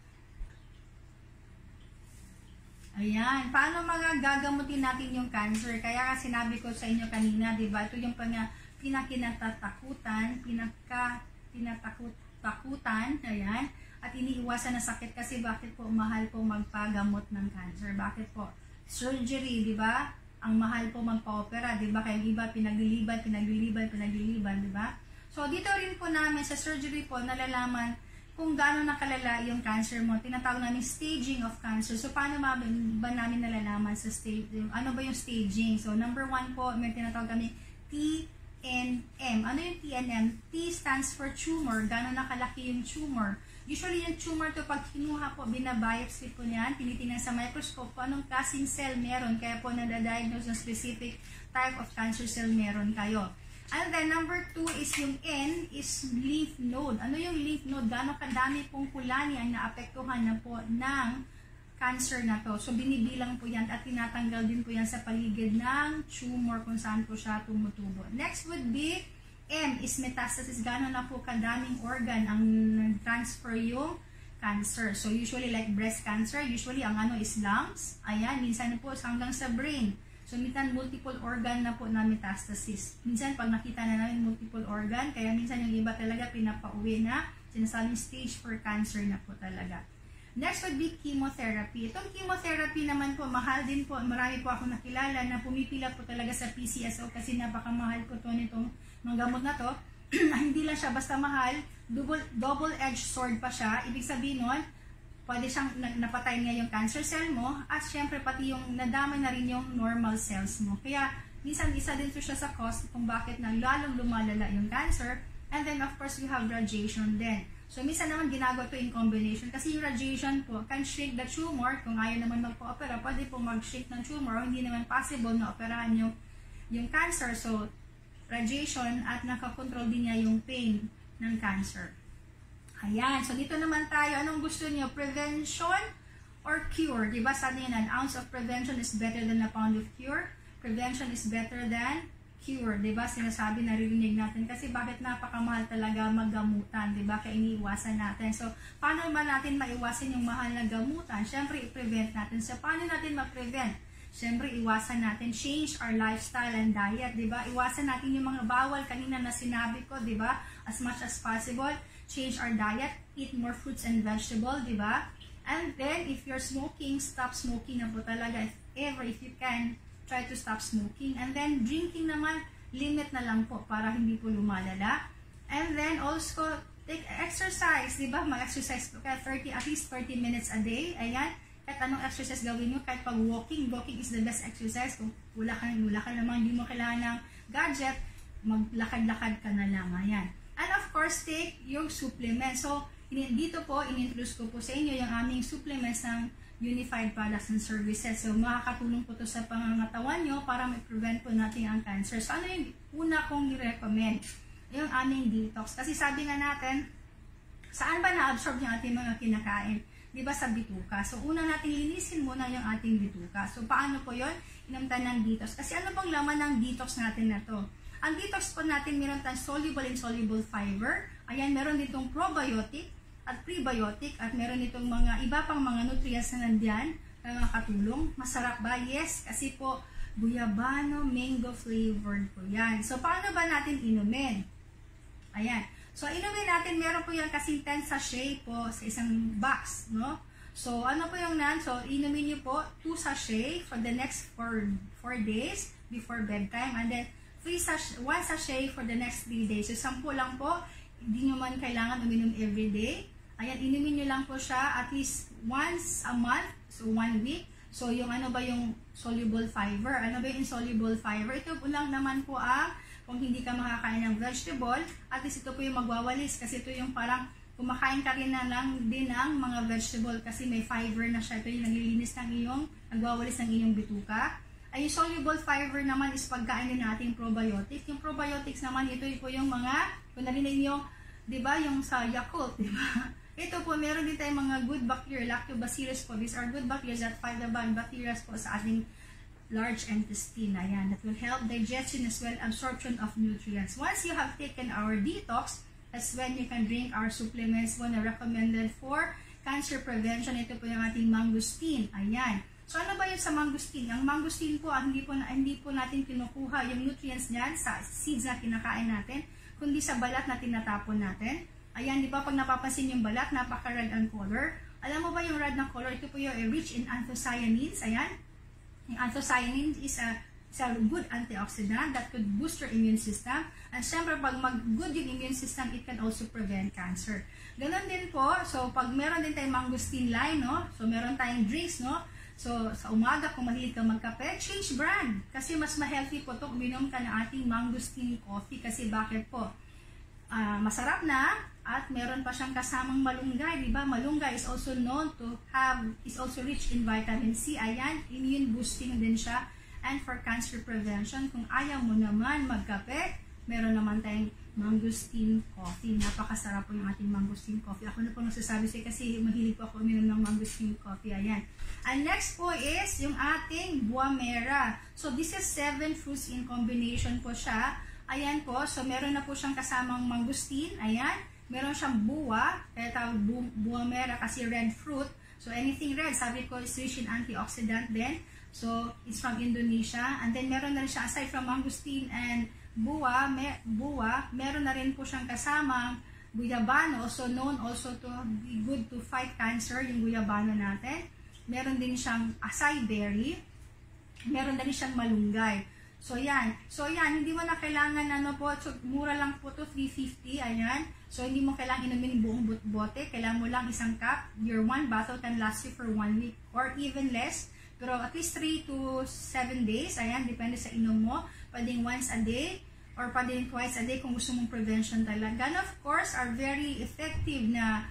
Ayan. Paano mga gagamutin natin yung cancer? Kaya sinabi ko sa inyo kanina, di ba? Ito yung pinakinatatakutan, ayan. At iniiwasan na sakit kasi bakit po mahal po magpagamot ng cancer? Bakit po? Surgery, di ba? Ang mahal po magpa-opera, di ba? Kaya iba pinagliliban, di ba? So, dito rin po namin sa surgery po, nalalaman kung gaano nakalala yung cancer mo. Tinatawag namin staging of cancer. So, paano ba namin nalalaman sa staging? Ano ba yung staging? So, number 1 po, may tinatawag kami TNM. Ano yung TNM? T stands for tumor. Gaano nakalaki yung tumor? Usually, yung tumor to pag kinuha po, binabiopsy po niyan, tinitingnan sa microscope po anong klaseng cell meron. Kaya po nadadiagnose ng specific type of cancer cell meron kayo. And then, number 2 is yung N is lymph node. Ano yung lymph node? Gaano kadami pong kulani ang naapektuhan na po ng cancer na to. So, binibilang po yan at tinatanggal din po yan sa paligid ng tumor kung saan po siya tumutubo. Next would be M is metastasis. Gano'n na po kadaming organ ang transfer yung cancer. So, usually like breast cancer, usually ang is lungs. Ayan, minsan po hanggang sa brain. So, minsan multiple organ na po na metastasis. Minsan pag nakita na namin multiple organ, kaya minsan yung iba talaga pinapauwi na sinasabing stage 4 cancer na po talaga. Next would be chemotherapy. Itong chemotherapy naman po, mahal din po. Marami po ako nakilala na pumipila po talaga sa PCSO kasi napakamahal po ito nitong mga gamot na to. Hindi lang siya basta mahal, double-edged sword pa siya. Ibig sabihin nun, pwede siyang napatay niya yung cancer cell mo at syempre pati yung nadamay na rin yung normal cells mo. Kaya minsan isa din siya sa cause kung bakit na lalong lumalala yung cancer. And then of course, we have radiation din. So, minsan naman ginagawa ito in combination kasi yung radiation po can shrink the tumor. Kung ayaw naman magpa-opera, pwede po mag-shrink ng tumor o hindi naman possible na operahan yung cancer. So, radiation at nakakontrol din niya yung pain ng cancer. Ayan. So, dito naman tayo. Anong gusto niyo? Prevention or cure? Diba sabi niya, an ounce of prevention is better than a pound of cure. Prevention is better than cure, diba? Sinasabi, naririnig natin kasi bakit napakamahal talaga maggamutan, diba? Kaya iniiwasan natin. So, paano ba natin maiwasan yung mahal na gamutan? Siyempre, i-prevent natin. So, paano natin ma-prevent? Siyempre, iwasan natin, change our lifestyle and diet, di ba? Iwasan natin yung mga bawal kanina na sinabi ko, di ba? As much as possible, change our diet, eat more fruits and vegetables, di ba? And then, if you're smoking, stop smoking na po talaga. If you can, try to stop smoking. And then, drinking naman, limit na lang po para hindi po lumalala. And then, also, take exercise, di ba? Mag-exercise po kaya at least 30 minutes a day. Ayan. Kahit anong exercise gawin nyo, kahit pag walking is the best exercise. Kung wala ka naman, hindi mo kailangan ng gadget, maglakad-lakad ka na lang. Ayan. And of course, take yung supplements. So, dito po, in-introduce ko po sa inyo yung aming supplements ng Unified Products and Services. So, makakatulong po to sa pangangatawan nyo para ma-prevent po natin ang cancer. So, ano yung una kong i-recommend? Yung aming detox. Kasi sabi nga natin, saan ba na-absorb yung ating mga kinakain? Diba sa bituka? So, una natin linisin muna yung ating bituka. So, paano po yun? Inamtan ng detox. Kasi ano bang laman ng detox natin na to? Ang detox po natin, meron tayong soluble and insoluble fiber. Ayan, meron ditong probiotic at prebiotic. At meron ditong mga iba pang mga nutrients na nandyan na makatulong. Masarap ba? Yes. Kasi po, guyabano, mango flavored po yan. So, paano ba natin inumin? Ayan. So, inumin natin, meron po yung kasing 10 sachet po sa isang box, no? So, ano po yung So, inumin nyo po 2 sachet for the next 4 days before bedtime. And then, 1 sachet for the next 3 days. So, 10 lang po. Hindi nyo man kailangan uminom every day. Ayan, inumin nyo lang po siya at least once a month. So, 1 week. So, yung ano ba yung soluble fiber? Ano ba yung insoluble fiber? Ito po lang naman po ang kung hindi ka makakain ng vegetable, at least ito po yung magwawalis kasi ito yung parang kumakain ka rin na lang din ng mga vegetable kasi may fiber na siya. Ito yung naglilinis ng iyong, nagwawalis ng iyong bituka. Ay, yung soluble fiber naman is pagkain din natin probiotics. Yung probiotics naman, ito po yung mga, kung narinig nyo, di ba, yung sa Yakult, di ba? Ito po, meron din tayong mga good bacteria, lactobacillus po. These are good bacteria that fight the bad bacteria po sa ating large intestine. Ayan, that will help digestion as well absorption of nutrients. Once you have taken our detox, that's when you can drink our supplements na recommended for cancer prevention. Ito po yung ating mangosteen. Ayan. So, ano ba yun sa mangosteen? Ang mangosteen po, hindi po natin kinukuha yung nutrients niyan sa seeds na kinakain natin, kundi sa balat na tinatapon natin. Ayan, di ba pag napapansin yung balat, napaka-red ang color. Alam mo ba yung red na color? Ito po yung rich in anthocyanins. Ayan. Yung anthocyanins is a good antioxidant that could boost your immune system. And syempre, pag mag-good yung immune system, it can also prevent cancer. Ganon din po. So, pag meron din tayong mangosteen line, no? So, meron tayong drinks, no? So, sa umaga, kung mahilig ka magkape, change brand. Kasi mas ma-healthy po ito, uminom ka na ating mangosteen coffee. Kasi bakit po? Masarap na at meron pa siyang kasamang malunggay, di ba? Malunggay is also known to is also rich in vitamin C. Ayan, immune boosting din siya. And for cancer prevention, kung ayaw mo naman magkape, meron naman tayong mangosteen coffee. Napakasarap po yung ating mangosteen coffee. Ako na po nagsasabi sa'yo kasi mahilig po ako uminom ng mangosteen coffee. Ayan. And next po is yung ating buah mera. So this is 7 fruits in combination po siya. Ayan po. So meron na po siyang kasamang mangosteen. Ayan. Meron siyang buwa. Kaya tawag buah mera kasi red fruit. So anything red, sabi ko, is rich in antioxidant din. So it's from Indonesia. And then meron na rin siya, aside from mangosteen and buwa, meron na rin po siyang kasamang guyabano, also known also to be good to fight cancer, yung guyabano natin. Meron din siyang acai berry, meron din siyang malunggay. So yan, hindi mo na kailangan so, mura lang po to, 350, ayan. So hindi mo kailangan inumin yung buong bote, kailangan mo lang isang cup. Your one bottle can last you for 1 week or even less. Pero at least 3 to 7 days, ayan, depende sa inom mo. Pwedeng once a day or pwedeng twice a day kung gusto mong prevention talaga. And of course, are very effective na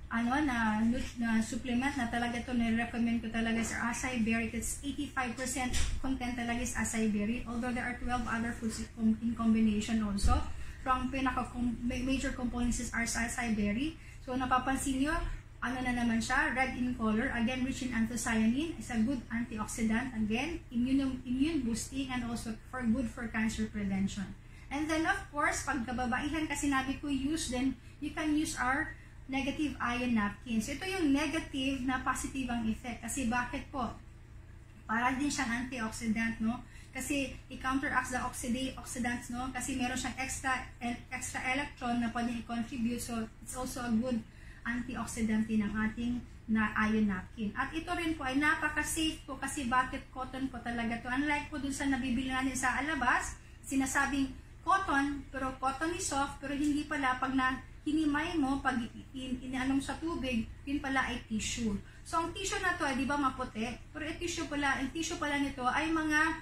supplement na talaga ito, na-recommend ko talaga sa acai berry. It's 85% content talaga is acai berry. Although there are 12 other foods in combination also. From major components is acai berry. So napapansin nyo, na naman siya, red in color, again rich in anthocyanin, is a good antioxidant, again immune boosting, and also good for cancer prevention. And then of course, pag kababaihan, kasi sinabi ko use, then you can use our negative ion napkins. Ito yung negative na positive ang effect, kasi bakit po? Para din siyang antioxidant, no? Kasi i-counteracts the oxidants, no? Kasi meron siyang extra electron na pwedeng i-contribute. So, it's also a good antioxidant din ng ating iron napkin. At ito rin po ay napaka-safe po kasi bakit cotton po talaga to. Unlike po dun sa nabibili natin sa alabas, sinasabing cotton, pero cotton is soft, pero hindi pala pag hinimay mo, pag inaanong sa tubig, yun pala ay tissue. So, ang tissue na to ay di ba maputi? Pero yung tissue pala nito ay mga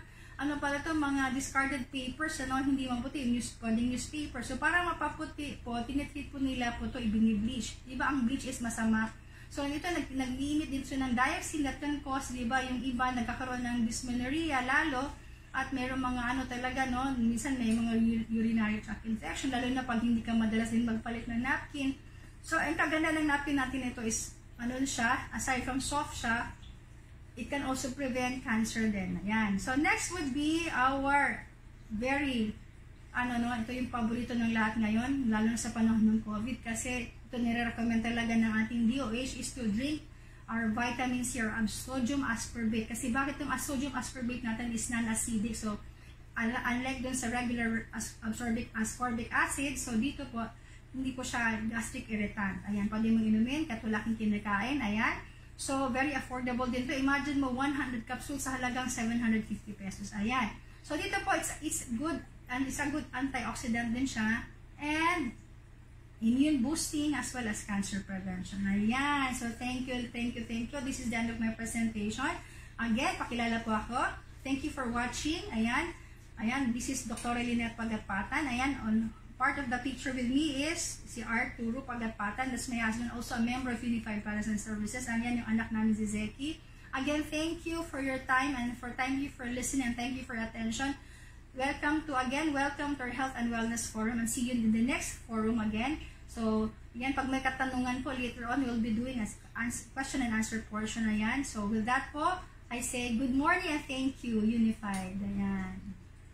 mga discarded papers, hindi maputi, pwedeng newspaper. So, para mapaputi po, tinitreat po nila po ito, ibini-bleach. Diba, ang bleach is masama. So, ito, nag-iinit din siya ng dioxin that can cause, diba, yung iba nagkakaroon ng dysmenorrhea lalo, at mayroong mga talaga, no, minsan may mga urinary tract infection, lalo na pag hindi ka madalas din magpalit ng napkin. So, ang kaganda ng napkin natin ito is, siya, aside from soft siya, it can also prevent cancer din. Ayan. So, next would be our very, ito yung paborito ng lahat ngayon, lalo na sa panahon ng COVID, kasi ito nire-recommend talaga ng ating DOH is to drink our vitamin C or sodium ascorbate. Kasi bakit yung sodium ascorbate natin is non-acidic? So, unlike dun sa regular ascorbic acid, so dito po, hindi po siya gastric irritant. Ayan, pwede mong inumin, katulaking kinakain. Ayan. So, very affordable din to. Imagine mo, 100 capsules sa halagang 750 pesos. Ayan. So, dito po, it's good, and it's a good antioxidant din siya. And, immune boosting as well as cancer prevention. Ayan. So, thank you. This is the end of my presentation. Again, pakilala po ako. Thank you for watching. Ayan. This is Dr. Lynette Pagatpatan. Ayan, part of the picture with me is si Arturo Pagatpatan. That's my husband, also a member of Unified Palace Services. Ayan yung anak namin si Zeki. Again, thank you for your time and thank you for listening and thank you for your attention. Welcome to our Health and Wellness Forum and see you in the next forum again. So, yan, pag may katanungan po later on, we'll be doing a question and answer portion. Ayan. So, with that po, I say good morning and thank you, Unified. Ayan.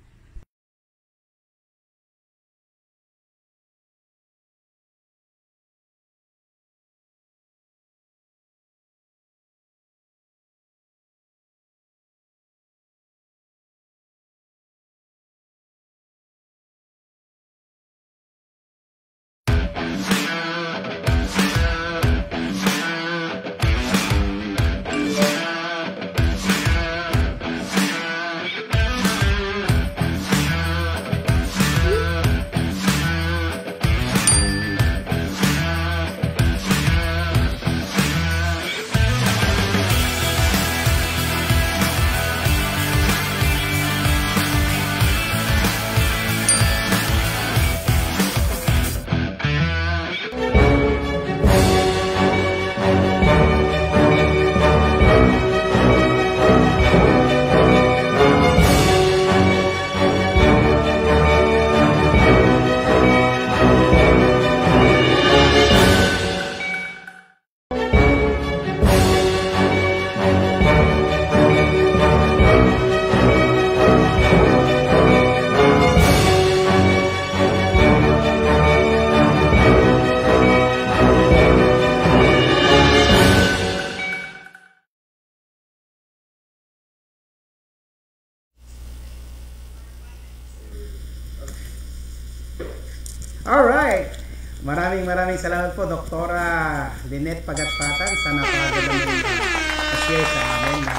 Alright! Maraming salamat po, Doktora Lynette Pagatpatan sa napakagandang share sa amin na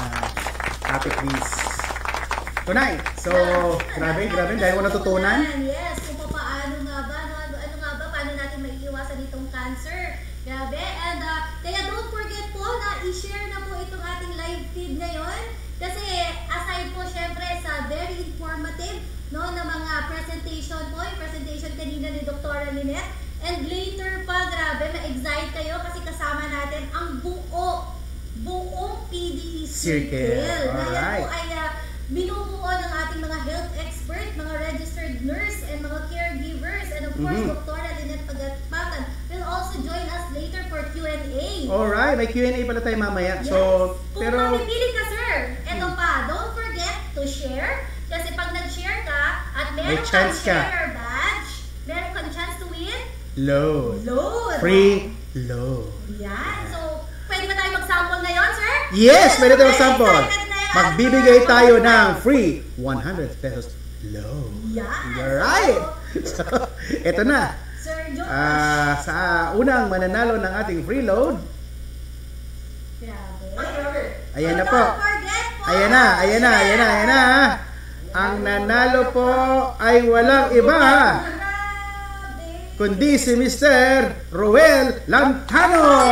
topic this tonight. So, grabe, dahil mo natutunan. Yes, kung paano nga ba, paano natin maiiwasan itong cancer. Grabe, and kaya don't forget po na i-share na po itong ating live feed ngayon. Kasi aside po syempre sa very informative na mga presentation po, yung presentation kanina ni Dr. Lynette. And later pa, grabe, ma-excite kayo kasi kasama natin ang buong PDE Circle. Alright. Na yan po ay binubuo ng ating mga health expert, mga registered nurse, and mga caregivers. And of course, Dr. Lynette Pagatpatan will also join us later for Q&A. Alright, may Q&A pala tayo mamaya. Yes. So, Kung mamipili ka, sir, eto pa, don't forget to share. Kasi pag nag-share ka at meron kang share badge, meron kang chance to win load. Free load. Yan. So, pwede ba tayo mag-sample ngayon, sir? Yes, pwede tayo mag-sample. Excited na magbibigay tayo ng free 100 pesos load. Yes. Alright. So, eto na. Sir Josh. Sa unang mananalo ng ating free load. Grabe. Ayan na po. Don't forget po. Ayan na. Ang nanalo po ay walang iba kundi si Mr. Ruel Lantano.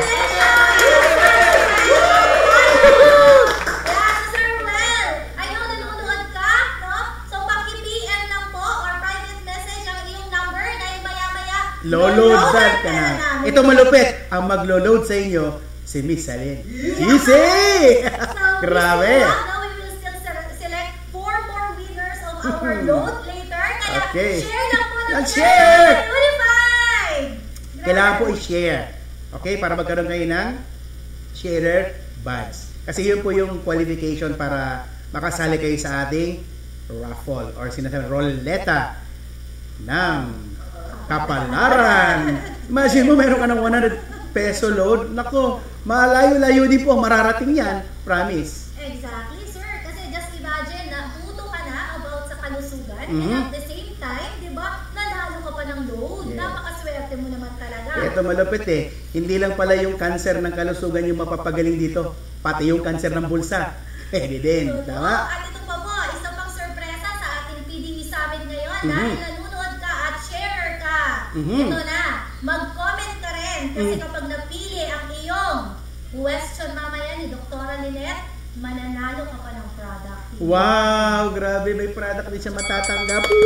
Loloadan ka na. Ito malupit. Ang maglo-load sa inyo, si Miss Alin. Easy! Grabe! Now we will still select 4 more winners of our load later. Kaya Okay. share lang po ng Share! Unified! Kailangan po i-share. Okay? Para magkaroon kayo ng sharer badge. Kasi yun po yung qualification para makasali kayo sa ating raffle or sinasabing roleta ng kapalaran. Imagine mo, meron ka ng 100 peso load. Nako, malayo-layo din po. Mararating yan. Promise. Exactly, sir. Kasi just imagine na tuto ka na about sa kalusugan and at the same time, di ba, nanalo ka pa ng load. Yeah. Napakaswerte mo naman talaga. Ito malupit eh. Hindi lang pala yung cancer ng kalusugan yung mapapagaling dito. Pati yung cancer ng bulsa. Pwede din. Tama? At ito pa po, isa pang sorpresa sa ating PDE Summit ngayon. Dahil nanonood ka at share ka. Ito na, mag-comment ka rin. Kasi kapag napili ang iyong question mamaya ni Dr. Lynette, mananalo ka pa ng product. Wow! Grabe, may product din siya matatanggap. At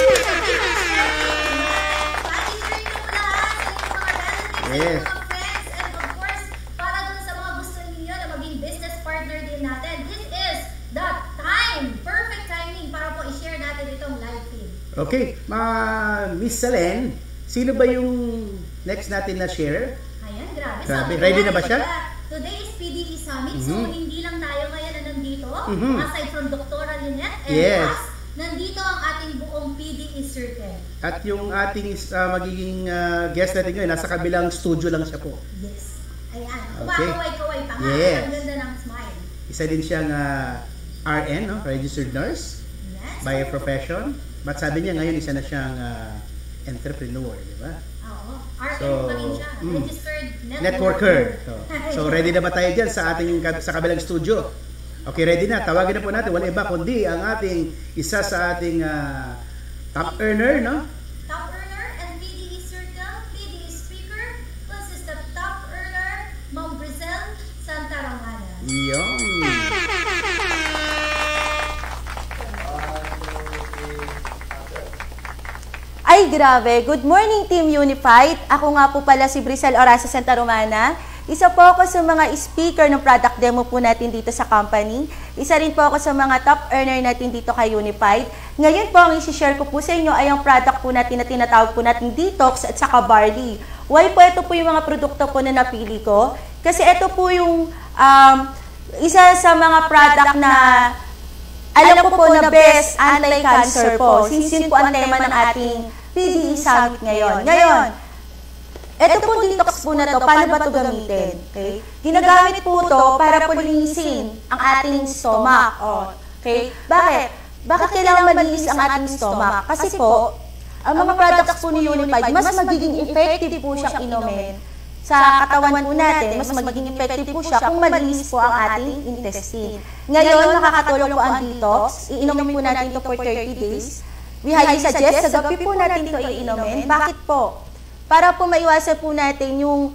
i-share nyo po lahat sa inyong mga relatives, Yes. sa mga friends, and of course, para dun sa mga gusto ninyo na maging business partner din natin. This is the time, perfect timing para po i-share natin itong live feed. Okay, Miss Salen, sino ba yung next natin na share? Ayan, grabe. Grabe. Sabi Ready nga, na ba siya? Today is PDE Summit, so hindi lang tayo ngayon na nandito. Aside from Dr. Lynette and Yes. us, nandito ang ating buong PDE Circle. At yung ating magiging guest natin ngayon, nasa kabilang studio lang siya po. Yes. Ayan. Okay. Kumakaway-kaway pa nga. Yes. Ang ganda ng smile. Isa din siyang RN, no? Registered Nurse Yes. by profession. But sabi niya ngayon, isa na siyang entrepreneur, di ba? Oo. RN So, pa rin siya. Registered Networker. So ready na ba tayo dyan sa ating sa kabilang studio? Okay, ready na. Tawagin na po natin. Wala iba kundi ang ating isa sa ating top earner, no? Top earner and PDE Circle, PDE speaker, plus is the top earner, Ma'am Brisel Santa Romana. Yun. Ay, grabe. Good morning, Team Unified. Ako nga po pala si Brisel Orasa Santa Romana. Isa po ako sa mga speaker ng product demo po natin dito sa company. Isa rin po ako sa mga top earner natin dito kay Unified. Ngayon po, ang isi-share ko po sa inyo ay ang product po natin na tinatawag po natin Detox at saka Barley. Why po ito po yung mga produkto po na napili ko? Kasi ito po yung isa sa mga product na alam ko po na best anti-cancer po. Since yun po ang tema ng ating PDE Summit ngayon. Ngayon, ito po detox po na to, paano ba ito gamitin? Okay? Ginagamit po ito para po linisin ang ating stomach. Okay? Bakit? Bakit kailangan malinis ang ating stomach? Kasi po, ang mga products po ni Unified, mas magiging effective po siyang inumin sa katawan po natin, mas magiging effective po siya kung malinis po ang ating intestine. Ngayon, makakatulong po ang detox. Iinumin po natin ito for 30 days. We highly suggest sa gabi po natin ito iinumin. Bakit po? Para po maiwasan po natin yung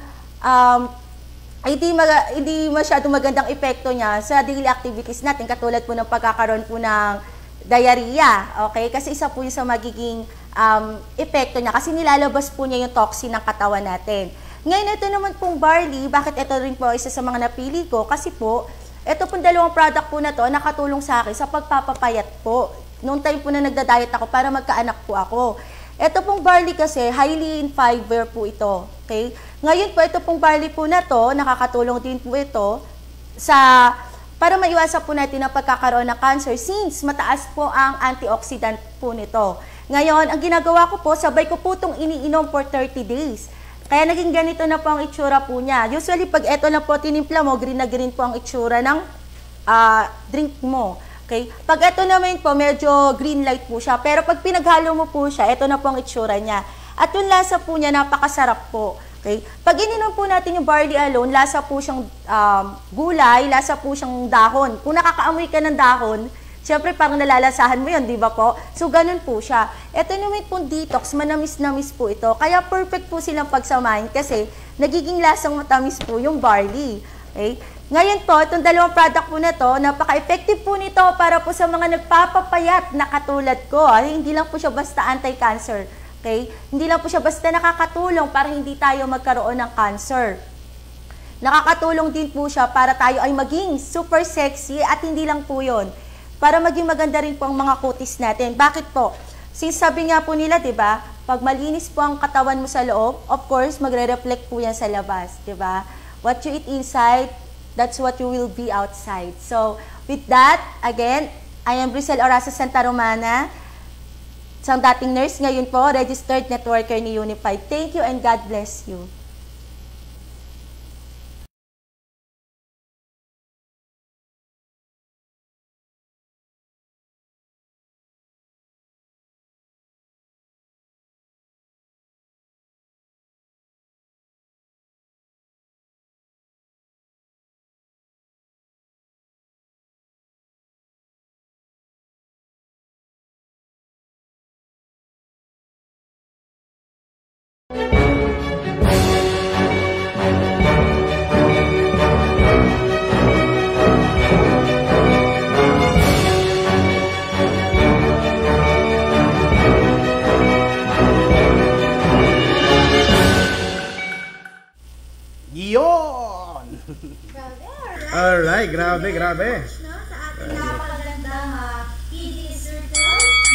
hindi masyadong magandang epekto niya sa daily activities natin, katulad po ng pagkakaroon po ng diarrhea. Okay? Kasi isa po yung sa magiging epekto niya. Kasi nilalabas po niya yung toxin ng katawan natin. Ngayon, ito naman pong barley, bakit ito rin po isa sa mga napili ko? Kasi po, ito pong dalawang product po na to nakatulong sa akin sa pagpapapayat po. Noong time po na nagda-diet ako para magkaanak po ako. Ito pong barley kasi, highly in fiber po ito. Okay? Ngayon po, ito pong barley po na to, nakakatulong din po ito para maiwasan po natin ang pagkakaroon ng cancer since mataas po ang antioxidant po nito. Ngayon, ang ginagawa ko po, sabay ko po itong iniinom for 30 days. Kaya naging ganito na po ang itsura po niya. Usually, pag ito na po tinimpla mo, green na green po ang itsura ng drink mo. Okay? Pag ito naman po, medyo green light po siya. Pero pag pinaghalo mo po siya, ito na po ang itsura niya. At yung lasa po niya, napakasarap po. Okay? Pag ininom po natin yung barley alone, lasa po siyang gulay, lasa po siyang dahon. Kung nakakaamoy ka ng dahon, siyempre parang nalalasahan mo yun, di ba po? So, ganun po siya. Ito naman pong detox, manamis-namis po ito. Kaya perfect po silang pagsamahin kasi nagiging lasang matamis po yung barley. Okay? Ngayon po, itong dalawang product po na to, napaka-effective po nito para po sa mga nagpapapayat na katulad ko. Hindi lang po siya basta anti-cancer. Okay? Hindi lang po siya basta nakakatulong para hindi tayo magkaroon ng cancer. Nakakatulong din po siya para tayo ay maging super sexy at hindi lang po yun. Para maging maganda rin po ang mga kutis natin. Bakit po? Since sabi nga po nila, di ba, pag malinis po ang katawan mo sa loob, of course, magre-reflect po yan sa labas. Di ba? What you eat inside, that's what you will be outside. So, with that, again, I am Brisel Orasa Santa Romana, isang dating nurse, ngayon po, registered networker ni Unified. Thank you and God bless you. Yon! Alright, grabe. No, sa ating napakagandang PDE Circle,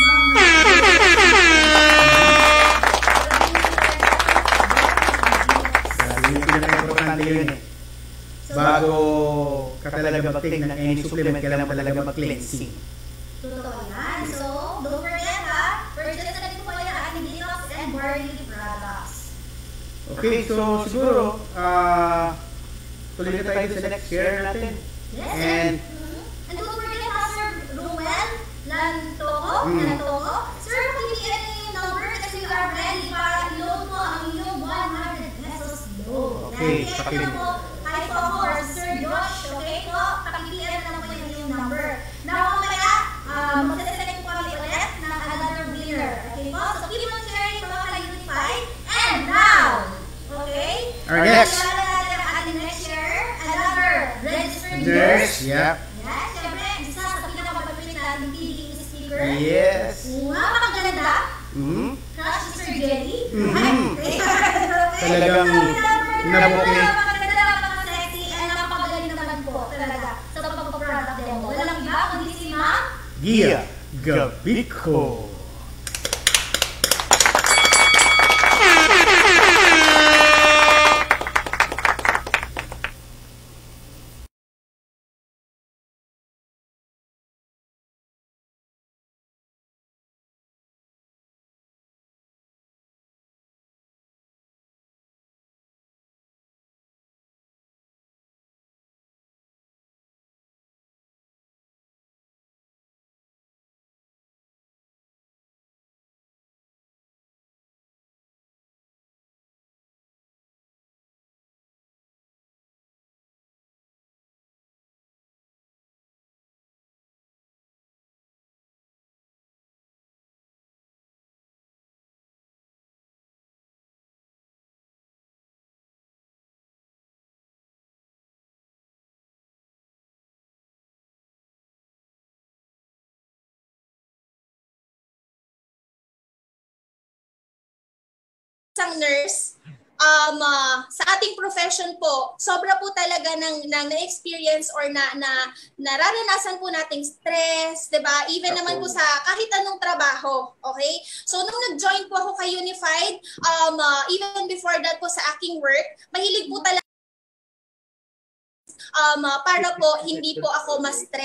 Importante yun eh. Bago ka talaga mag-take ng any supplement, kailangan talaga mag-cleansing. totoo yan. So, don't forget purchase na rin po kayo ang ating detox and barley products. Okay, so siguro, tuloy na tayo sa next share natin. Yes, And and don't forget Sir Ruel Lantoko, Sir, piliin niyo yung number kasi you are ready para i-load mo ang inyong 100 pesos load. Okay, Dahil pakipin. po, kahit po ako or Sir Josh, okay po, pakipiliin lang po yung inyong number. Now, mamaya, magsaselect po kami ulit ng another winner. Okay po? So, keep on sharing mga ka-Unified. And now, okay? Our next. Kilala natin ang ating next share, another registered nurse, yeah. Yes, syempre, isa sa pinaka-mabait natin PDE speaker. Yes. Napakaganda. Crush ni Sir Jelly. Talagang nabuki. Napakaganda, napaka-sexy, and napakagaling naman po talaga sa pagpapaproduct demo. Walang iba, kundi si Ma'am Guia Cabico. Isang nurse, sa ating profession po, sobra po talaga ng na-experience or nararanasan po nating stress, 'di ba? Even naman po sa kahit anong trabaho, okay? So nung nag-join po ako kay Unified, even before that po sa aking work, mahilig po talaga para po hindi po ako ma-stress.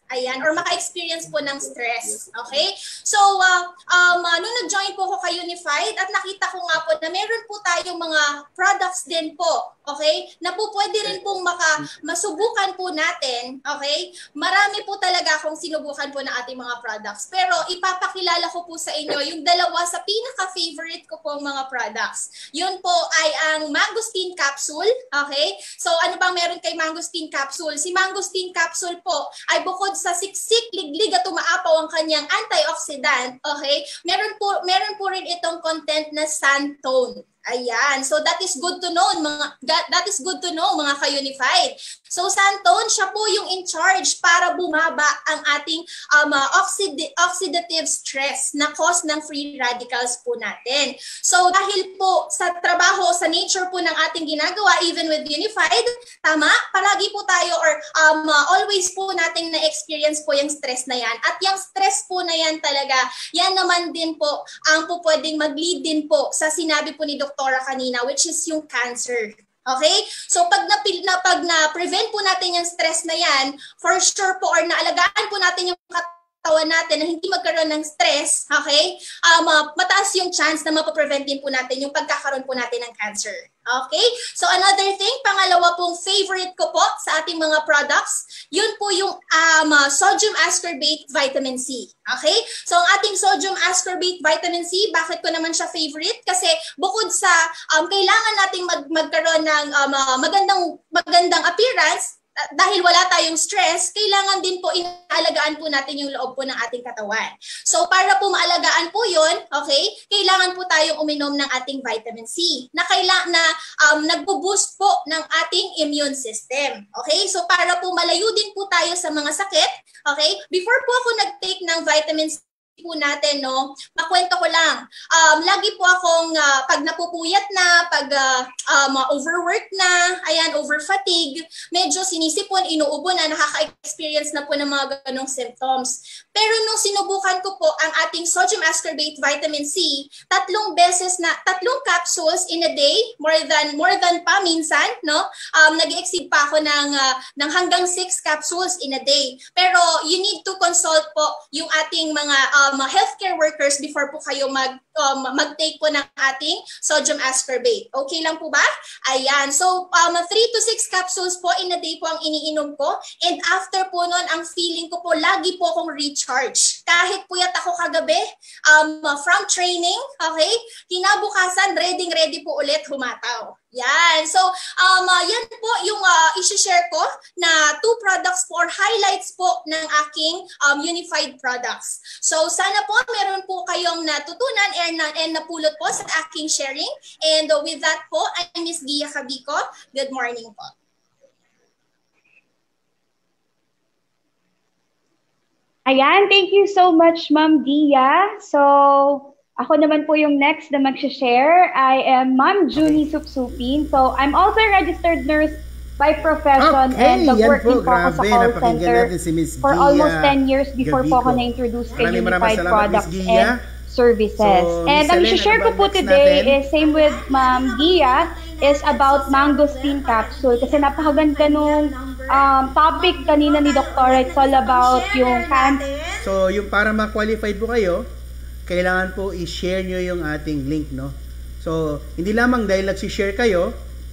Ayan, or maka-experience po ng stress. Okay? So, nung nag-join po ako kay Unified at nakita ko nga po na meron po tayong mga products din po, okay, na po pwede rin pong masubukan po natin, okay? Marami po talaga akong sinubukan po ng ating mga products. Pero ipapakilala ko po sa inyo yung dalawa sa pinaka-favorite ko pong mga products. Yun po ay ang mangosteen capsule, okay? So, ano bang meron kay mangosteen capsule? Si mangosteen capsule po ay bukod sa siksik, liglig at umaapaw ang kanyang antioxidant, okay? Meron po rin itong content na xanthone. Ayan. So that is good to know mga ka-Unified. So xanthone, siya po yung in charge para bumaba ang ating oxidative stress na cause ng free radicals po natin. So dahil po sa trabaho, sa nature po ng ating ginagawa, even with Unified, tama, palagi po tayo or always po nating na-experience po yung stress na yan. At yung stress po na yan talaga, yan naman din po ang po pwedeng mag-lead din po sa sinabi po ni Doktora kanina, which is yung cancer. Okay? So pag na-prevent po natin yung stress na yan, for sure po or naalagaan po natin yung katawan natin na hindi magkaroon ng stress, okay? Mataas yung chance na mapaprevent din po natin yung pagkakaroon po natin ng cancer. Okay? So another thing, pangalawa pong favorite ko po sa ating mga products, yun po yung sodium ascorbate vitamin C. Okay? So ang ating sodium ascorbate vitamin C, bakit ko naman siya favorite? Kasi bukod sa kailangan nating magkaroon ng magandang appearance, dahil wala tayong stress, kailangan din po inaalagaan po natin yung loob po ng ating katawan. So para po maalagaan po yun, okay, kailangan po tayong uminom ng ating vitamin C na nagbo-boost po ng ating immune system. Okay? So para po malayo din po tayo sa mga sakit, okay, before po ako nag-take ng vitamin C po natin, no, makwento ko lang. Lagi po akong pag napupuyat na, pag overwork na, ayan, over-fatigue, medyo sinisipon, inuubo na, nakaka-experience na po ng mga ganong symptoms. Pero nung sinubukan ko po ang ating sodium ascorbate vitamin C, 3 capsules in a day, more than pa minsan, no? Nag-exceed pa ako ng hanggang 6 capsules in a day. Pero you need to consult po yung ating mga healthcare workers before po kayo mag-take po ng ating sodium ascorbate. Okay lang po ba? Ayan. So, 3 to 6 capsules po in a day po ang iniinom ko. And after po nun, ang feeling ko po, lagi po akong recharge. Kahit puyat ako kagabi, from training, okay? Kinabukasan, ready po ulit humataw. Yan. So, yan po yung isi-share ko na 2 products po or highlights po ng aking Unified products. So, sana po meron po kayong natutunan and napulot po sa aking sharing. And with that po, I'm Miss Guia Cabico. Good morning po. Ayan, thank you so much, Ma'am Gia. So, ako naman po yung next na mag-share. I am Ma'am Junea Supsupin. So, I'm also a registered nurse by profession and working po ako sa call center for almost 10 years before po ako na-introduce kay Unified Products and Services. And ang share ko po today is same with Ma'am Gia, is about mangosteen capsule. Kasi napakaganda nung topic kanina ni Dr. It's all about yung cancer. So, yung para ma-qualified po kayo, kailangan po i-share nyo yung ating link, no? So, hindi lamang dahil nag-share kayo.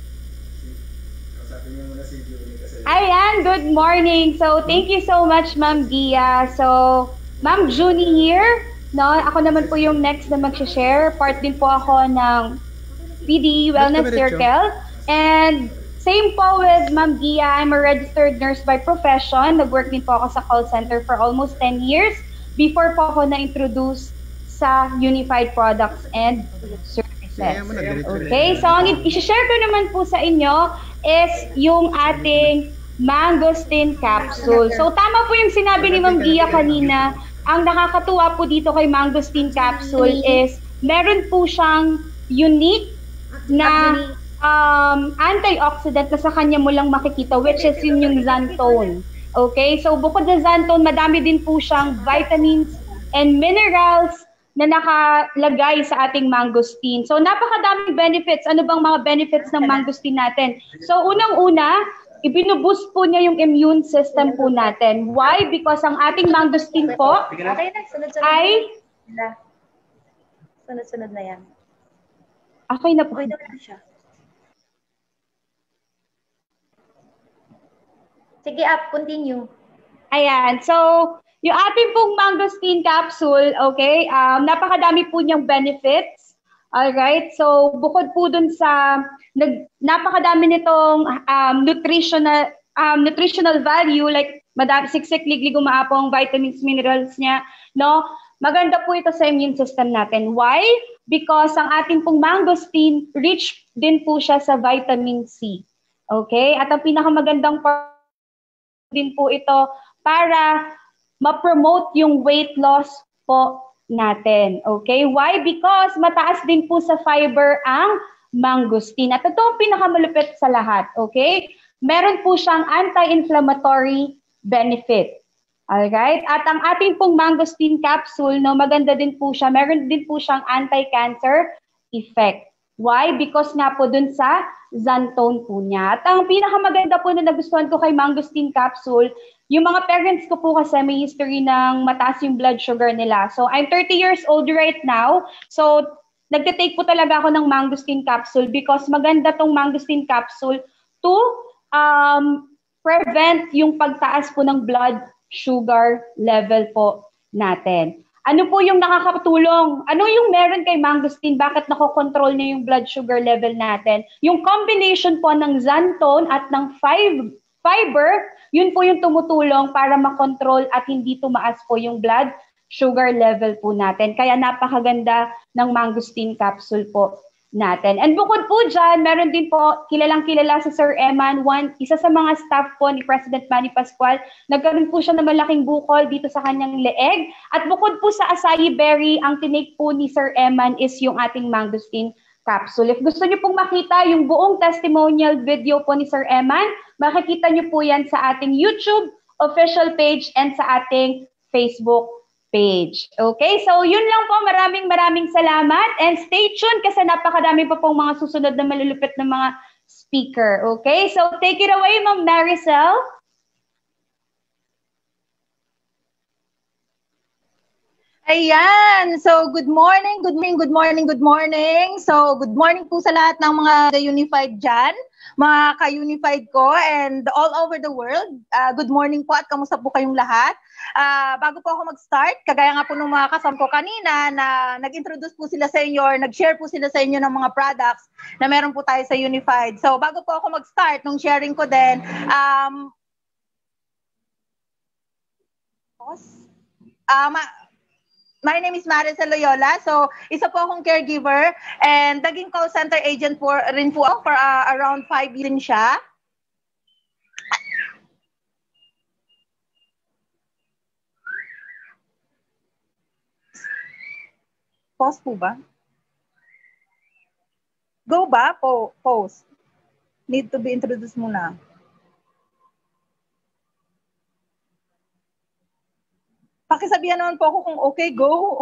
Ayan, good morning. So, thank you so much, Ma'am Gia. So, Ma'am Junie here. No, ako naman po yung next na mag-share. Part din po ako ng PDE Wellness Circle. And same po with Ma'am Gia. I'm a registered nurse by profession. Nag-work din po ako sa call center for almost 10 years before po ako na-introduce sa Unified Products and Services. Okay, so ang i-share ko naman po sa inyo is yung ating mangosteen capsule. So tama po yung sinabi ni Ma'am Gia kanina. Ang nakakatuwa po dito kay mangosteen capsule is meron po siyang unique na antioxidant na sa kanya mo lang makikita, which is yung xanthone. Okay, so bukod sa xanthone, madami din po siyang vitamins and minerals na nakalagay sa ating mangosteen. So napakadaming benefits. Ano bang mga benefits ng mangosteen natin? So unang-una, ibinuboost po niya yung immune system po natin. Why? Because ang ating mangosteen po Okay na, sunod-sunod ay... na. Sunod-sunod na yan. Okay na po. Okay na siya. Sige, continue. Ayan. So, yung ating pong mangosteen capsule, okay, napakadami po niyang benefits. Alright? So, bukod po dun sa napakadami nitong nutritional value, like siksik, liglig, umaapong, vitamins, minerals niya, no? Maganda po ito sa immune system natin. Why? Because ang ating pong mangosteen, rich din po siya sa vitamin C. Okay? At ang pinakamagandang part din po ito para ma-promote yung weight loss po natin. Okay? Why? Because mataas din po sa fiber ang mangosteen. At ito ang pinakamalupit sa lahat. Okay? Meron po siyang anti-inflammatory benefit. Alright? At ang ating pong mangosteen capsule, no, maganda din po siya. Meron din po siyang anti-cancer effect. Why? Because nga po dun sa xanthone po niya. At ang pinakamaganda po na nagustuhan ko kay mangosteen capsule, yung mga parents ko po kasi may history ng mataas yung blood sugar nila. So, I'm 30 years old right now. So, nagtitake po talaga ako ng mangosteen capsule because maganda tong mangosteen capsule to prevent yung pagtaas po ng blood sugar level po natin. Ano po yung nakakatulong? Ano yung meron kay mangosteen? Bakit nakokontrol niya yung blood sugar level natin? Yung combination po ng xanthone at ng fiber, yun po yung tumutulong para makontrol at hindi tumaas po yung blood sugar level po natin. Kaya napakaganda ng mangosteen capsule po natin. And bukod po dyan, meron din po kilalang-kilala si Sir Eman, isa sa mga staff po ni President Manny Pascual. Nagkaroon po siya ng malaking bukol dito sa kanyang leeg. At bukod po sa acai berry, ang tinake po ni Sir Eman is yung ating mangosteen capsule. If gusto niyo pong makita yung buong testimonial video po ni Sir Eman, makikita niyo po yan sa ating YouTube official page and sa ating Facebook page. Okay, so yun lang po. Maraming salamat and stay tuned kasi napakadami pa pong mga susunod na malulupit na mga speaker. Okay, so take it away, Ma'am Maricel. Ayan. So, good morning. So, good morning po sa lahat ng mga unified dyan, mga ka-unified ko, and all over the world. Good morning po at kamusta po kayong lahat. Bago po ako mag-start, kagaya nga po ng mga kasama ko kanina na nag-introduce po sila sa inyo or nag-share po sila sa inyo ng mga products na meron po tayo sa unified. So, bago po ako mag-start nung sharing ko din, my name is Maricel Loyola. So, isa po akong caregiver and naging call center agent po rin po ako for around 5 years din siya. Pause po ba? Go ba? Pause. Need to be introduced muna. Pakisabihan naman po ako kung okay, go.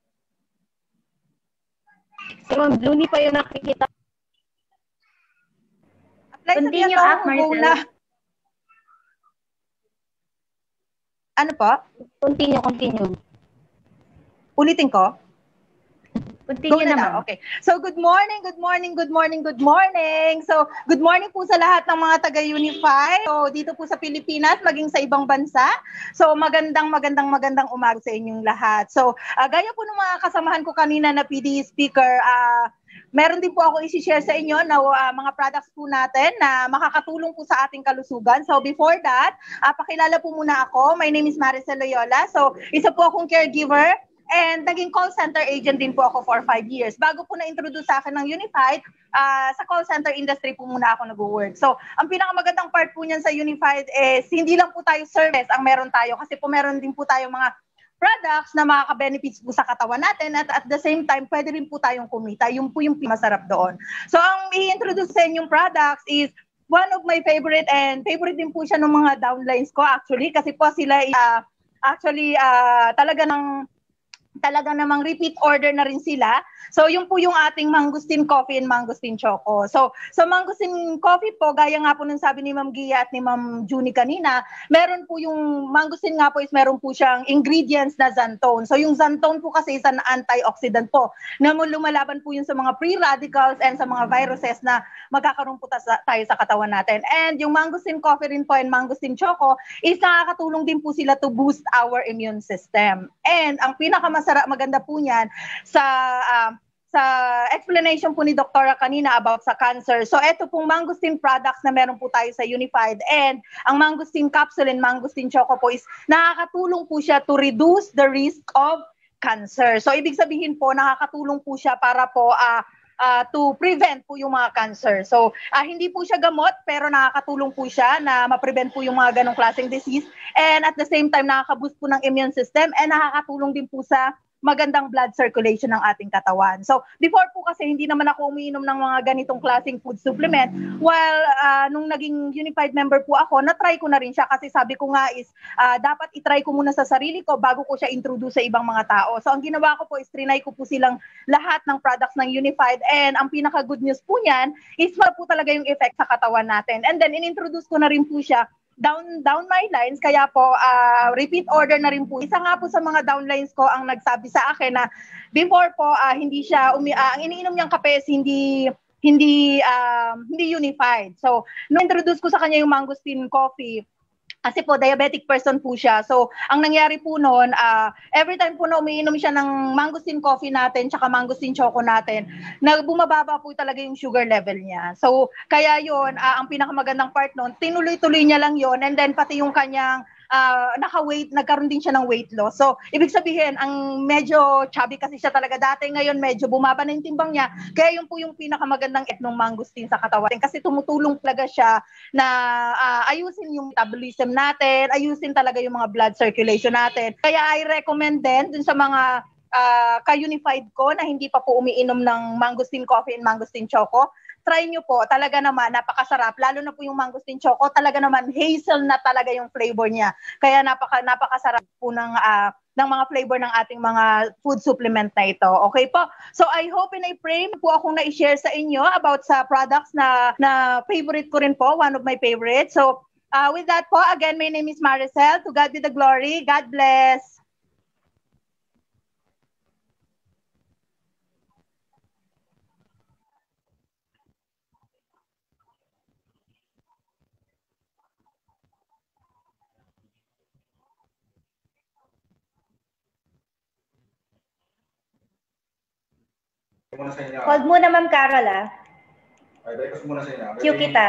Si Ma'am Bluni pa yung nakikita. Apply Continue sa up, Maricel. Ano po? Continue. Ulitin ko? Continue naman. Okay. So, good morning. So, good morning po sa lahat ng mga taga-Unify. So, dito po sa Pilipinas, maging sa ibang bansa. So, magandang umaga sa inyong lahat. So, gaya po ng mga kasamahan ko kanina na PDE speaker, meron din po ako isi-share sa inyo na mga products po natin na makakatulong po sa ating kalusugan. So, before that, pakilala po muna ako. My name is Maricel Loyola. So, isa po akong caregiver. And naging call center agent din po ako for 5 years. Bago po na-introduce sa akin ng Unified, sa call center industry po muna ako nag-work. So, ang pinakamagandang part po niyan sa Unified is hindi lang po tayo service ang meron tayo kasi po meron din po tayo mga products na makaka-benefits po sa katawan natin at the same time, pwede rin po tayong kumita. Yung po yung masarap doon. So, ang i-introduce sa inyong products is one of my favorite and favorite din po siya ng mga downlines ko actually kasi po sila talaga ng talaga namang repeat order na rin sila. So, yung po yung ating mangosteen coffee and mangosteen choco. So mangosteen coffee po, gaya nga po nung sabi ni Ma'am Gia at ni Ma'am Junie kanina, meron po yung mangosteen nga po is meron po siyang ingredients na xanthone. So, yung xanthone po kasi is an antioxidant po na lumalaban po yun sa mga free radicals and sa mga viruses na magkakaroon po tayo sa katawan natin. And yung mangosteen coffee rin po and mangosteen choco is nakakatulong din po sila to boost our immune system. And ang maganda po niyan sa explanation po ni Doktora kanina about sa cancer. So ito pong mangosteen products na meron po tayo sa Unified, and ang mangosteen capsule and mangosteen choco po is nakakatulong po siya to reduce the risk of cancer. So ibig sabihin po nakakatulong po siya para po to prevent po yung mga cancer. So, hindi po siya gamot, pero nakakatulong po siya na ma-prevent po yung mga ganong klaseng disease. And at the same time, nakaka-boost po ng immune system and nakakatulong din po sa magandang blood circulation ng ating katawan. So, before po kasi hindi naman ako umiinom ng mga ganitong klaseng food supplement. While nung naging Unified member po ako, na-try ko na rin siya kasi sabi ko nga is dapat itry ko muna sa sarili ko bago ko siya introduce sa ibang mga tao. So, ang ginawa ko po is trinay ko po silang lahat ng products ng Unified, and ang pinaka-good news po niyan is wala po talaga yung effect sa katawan natin. And then, in-introduce ko na rin po siya down my lines, kaya po repeat order na rin po. Isa nga po sa mga downlines ko ang nagsabi sa akin na before po hindi siya ang iniinom niyang kape is hindi Unified. So nung introduce ko sa kanya yung mangosteen coffee, kasi po diabetic person po siya. So ang nangyari po noon, every time po na umiinom siya ng mangosteen coffee natin tsaka mangosteen choco natin, bumababa po talaga yung sugar level niya. So kaya yon, ang pinakamagandang part noon, tinuloy-tuloy niya lang yon, and then pati yung kanyang nagkaroon din siya ng weight loss. So, ibig sabihin, ang medyo chubby kasi siya talaga dati, ngayon medyo bumaba na yung timbang niya. Kaya yun po yung pinakamagandang ng mangosteen sa katawan. Kasi tumutulong talaga siya na ayusin yung metabolism natin, ayusin talaga yung mga blood circulation natin. Kaya I recommend din dun sa mga ka-Unified ko na hindi pa po umiinom ng mangosteen coffee and mangosteen choco, try nyo po, talaga naman, napakasarap. Lalo na po yung mangosteen choco, talaga naman, hazelnut talaga yung flavor niya. Kaya napakasarap po ng mga flavor ng ating mga food supplement na ito. Okay po? So I hope and I pray po akong na-share sa inyo about sa products na favorite ko rin po, one of my favorites. So with that po, again, my name is Maricel. To God be the glory. God bless. Hold muna, Ma'am Carol, Ay, breakfast muna sa inyo. Cue kita.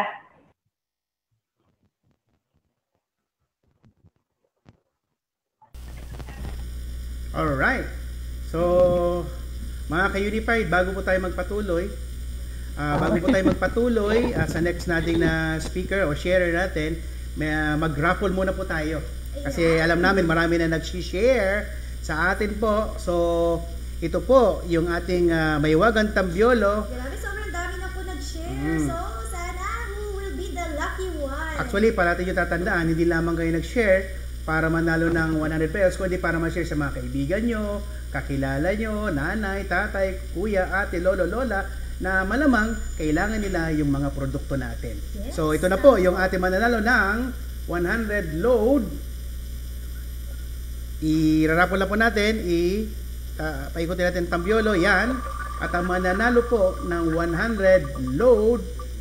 Alright. So, mga ka-Unified, bago po tayo magpatuloy, sa next nating na speaker o sharer natin, mag-raffle muna po tayo. Kasi alam namin marami na nag-share sa atin po. So, ito po yung ating Maywagang Tambiolo. Grabe, sobrang dami na po nag-share. So, sana who will be the lucky one? Actually, parati nyo tatandaan, hindi lamang kayo nag-share para manalo ng 100 pesos, kundi para ma-share sa mga kaibigan nyo, kakilala nyo, nanay, tatay, kuya, ate, lolo, lola, na malamang kailangan nila yung mga produkto natin. Yes. So, ito na po yung ating mananalo ng 100 load. Irarapol na po natin, paikutin natin tambiolo, yan. At ang mananalo po ng 100 load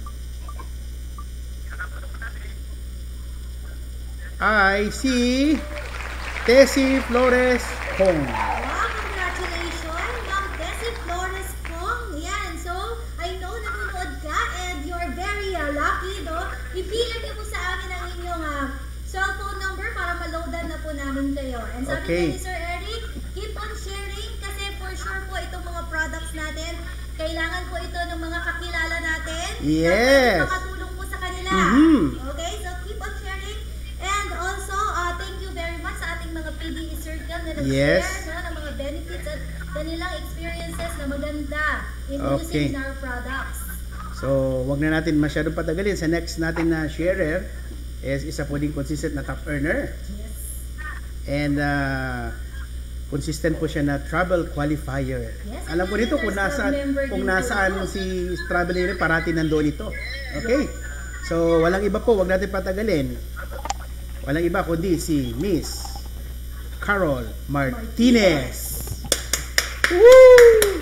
ay si Tessie Flores Kong. Wow, congratulations, Ma'am Tessie Flores Kong. Yan, so I know nanonood ka and you're very lucky, no? Ipilan niyo po sa amin ang inyong cellphone number para ma-loadan na po namin kayo. And sabi ni Sir Eric, keep on sharing kasi for sure po itong mga products natin, kailangan po ito ng mga kakilala natin. Yes. Makatulong po sa kanila. Okay, so keep on sharing. And also, thank you very much sa ating mga PDE circle na nag-share ng mga benefits at kanilang experiences na maganda in using our products. So, wag na natin masyadong patagalin. Sa next natin na sharer is isa po din consistent na top earner. Yes. And consistent po siya na travel qualifier. Yes, Alam ko dito kung nasaan si travel nila, parati nandoon ito. Okay? So, walang iba po, wag natin patagalin. Walang iba kundi si Miss Carol Martinez. Woo!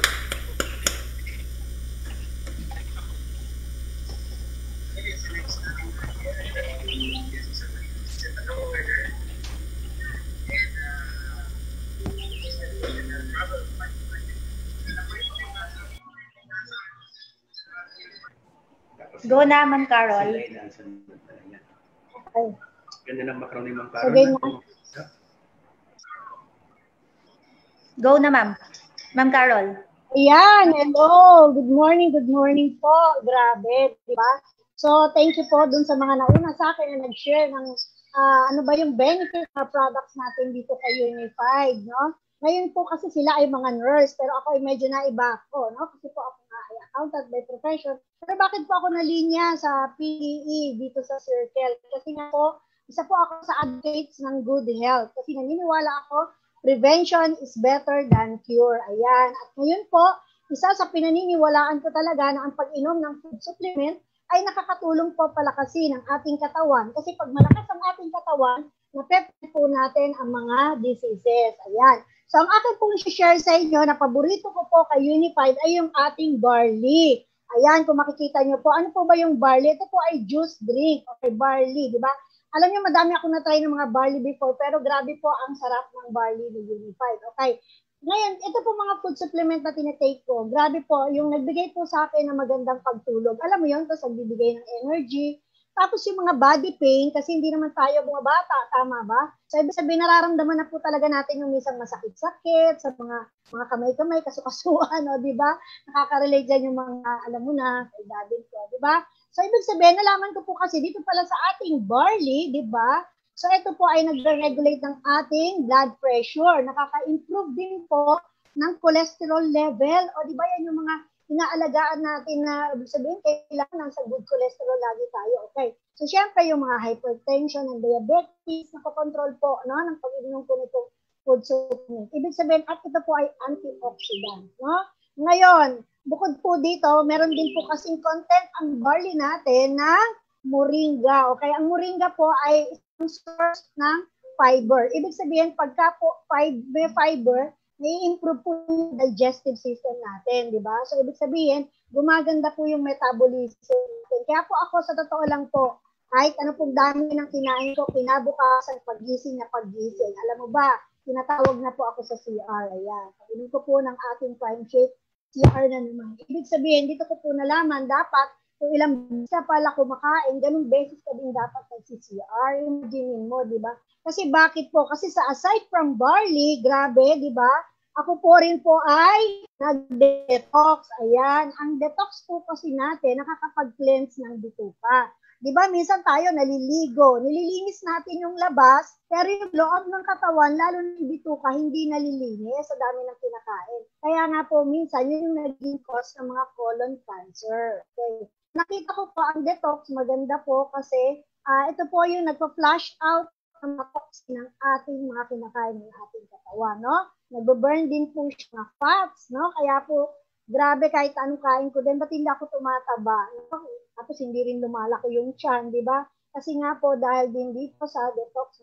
Go na, Ma'am Carol. Okay. Ganda ng macaroni, Ma'am Carol. Okay na. Go na, Ma'am. Ma'am Carol. Ayan, hello. Good morning po. Grabe, di ba? So, thank you po dun sa mga nauna sa akin na nag-share ng ano ba yung benefit na products natin dito kay Unified, no? Ngayon po kasi sila ay mga nurse, pero ako ay medyo naiba ako, no? Kasi po ako nga ay accountant by profession. Pero bakit po ako nalinya sa PDE dito sa Circle? Kasi nga po, isa po ako sa advocates ng good health. Kasi naniniwala ako, prevention is better than cure. Ayan. At ngayon po, isa sa pinaniniwalaan ko talaga na ang pag-inom ng food supplement ay nakakatulong po palakasin ang ating katawan. Kasi pag malakas ang ating katawan, napepet po natin ang mga diseases. Ayan. So, ang akin pong share sa inyo na paborito ko po kay Unified ay yung ating barley. Ayan, kung makikita nyo po, ano po ba yung barley? Ito po ay juice drink. Okay, barley, di ba? Alam nyo, madami ako na-try ng mga barley before, pero grabe po ang sarap ng barley ni Unified. Okay. Ngayon, ito po mga food supplement na tinitake ko. Grabe po, yung nagbigay po sa akin ng magandang pagtulog. Alam mo yun, tapos nagbibigay ng energy. Tapos yung mga body pain, kasi hindi naman tayo mga bata, tama ba? So, ibig sabihin, nararamdaman na po talaga natin yung isang masakit-sakit, sa mga kamay-kamay, kasukasuan, o, di ba? Nakaka-relate dyan yung mga, alam mo na, kay daddy ko, di ba? So, ibig sabihin, nalaman ko po kasi dito pala sa ating barley, di ba? So, ito po ay nagre-regulate ng ating blood pressure. Nakaka-improve din po ng cholesterol level. O, di ba yan yung mga inaalagaan natin na, ibig sabihin, kailangan sa good cholesterol lagi tayo. Okay. So, syempre, yung mga hypertension and diabetes, nakokontrol po, no, ng pag-inom po nitong food supplement. Ibig sabihin, at ito po ay antioxidant, no? Ngayon, bukod po dito, meron din po kasing content ang barley natin na moringa. Okay, ang moringa po ay isang source ng fiber. Ibig sabihin, pagka po may fiber, nai-improve po yung digestive system natin, di ba? So, ibig sabihin, gumaganda po yung metabolism natin. Kaya po ako, sa totoo lang po, kahit ano pong dami ng kinain ko, kinabukasan, paggising na paggising. Alam mo ba, tinatawag na po ako sa CR. Ayan. Pag-inom ko po ng ating prime shake, CR na naman. Ibig sabihin, dito ko po nalaman, dapat kung ilang beses ka pala kumakain, ganung beses ka din dapat nag-CR. Imagine mo, di ba? Kasi bakit po? Kasi sa aside from barley, grabe, di ba? Ako po rin po ay nag-detox. Ayan. Ang detox po kasi natin, nakakapag-cleanse ng bituka. Di ba? Minsan tayo naliligo. Nililinis natin yung labas, pero yung loob ng katawan, lalo na yung bituka, hindi nalilinis sa dami ng kinakain. Kaya nga po, minsan, yun yung naging cause ng mga colon cancer. Okay. Nakita ko po ang detox, maganda po kasi ito po yung nagpa-flush out ng mga toxin ng ating mga kinakain ng ating katawan, no? Nagbe-burn din po siya ng fats, no? Kaya po, grabe kahit anong kain ko din, ba't hindi ako tumataba? No? Tapos hindi rin lumalaki yung tiyan, di ba? Kasi nga po, dahil din dito sa detox,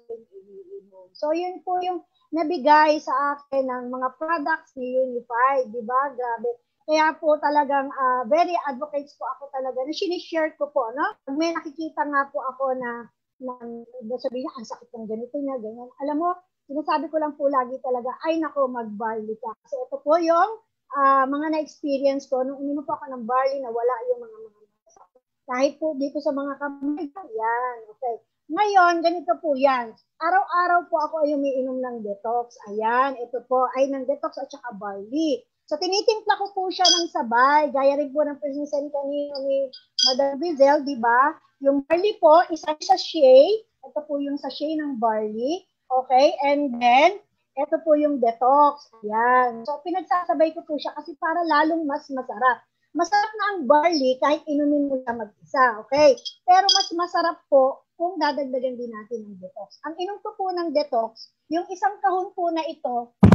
so yun po yung nabigay sa akin ng mga products ni Unified, di ba? Grabe. Kaya po talagang very advocates po ako talaga na sinishare ko po, no? Pag may nakikita nga po ako na sabihin niya, ang sakit ng ganito niya, ganyan. Alam mo, sinasabi ko lang po lagi talaga, ay nako, mag-barley ka. Kasi ito po yung mga na-experience ko, nung uminom po ako ng barley, na wala yung mga sakit. Kahit po dito sa mga kamay, yan, okay. Ngayon, ganito po yan. Araw-araw po ako ay umiinom ng detox. Ayan, ito po ay ng detox at saka barley. So, tinitimpla ko po siya ng sabay. Gaya rin po ng present kanina ni Madam Bizel, di ba? Yung barley po, isang sachet. Ito po yung sachet ng barley. Okay? And then, ito po yung detox. Ayan. So, pinagsasabay ko po siya kasi para lalong mas masarap. Masarap na ang barley kahit inumin mo siya mag-isa. Okay? Pero mas masarap po kung dadagdagan din natin ng detox. Ang inom ko po ng detox, yung isang kahon po na ito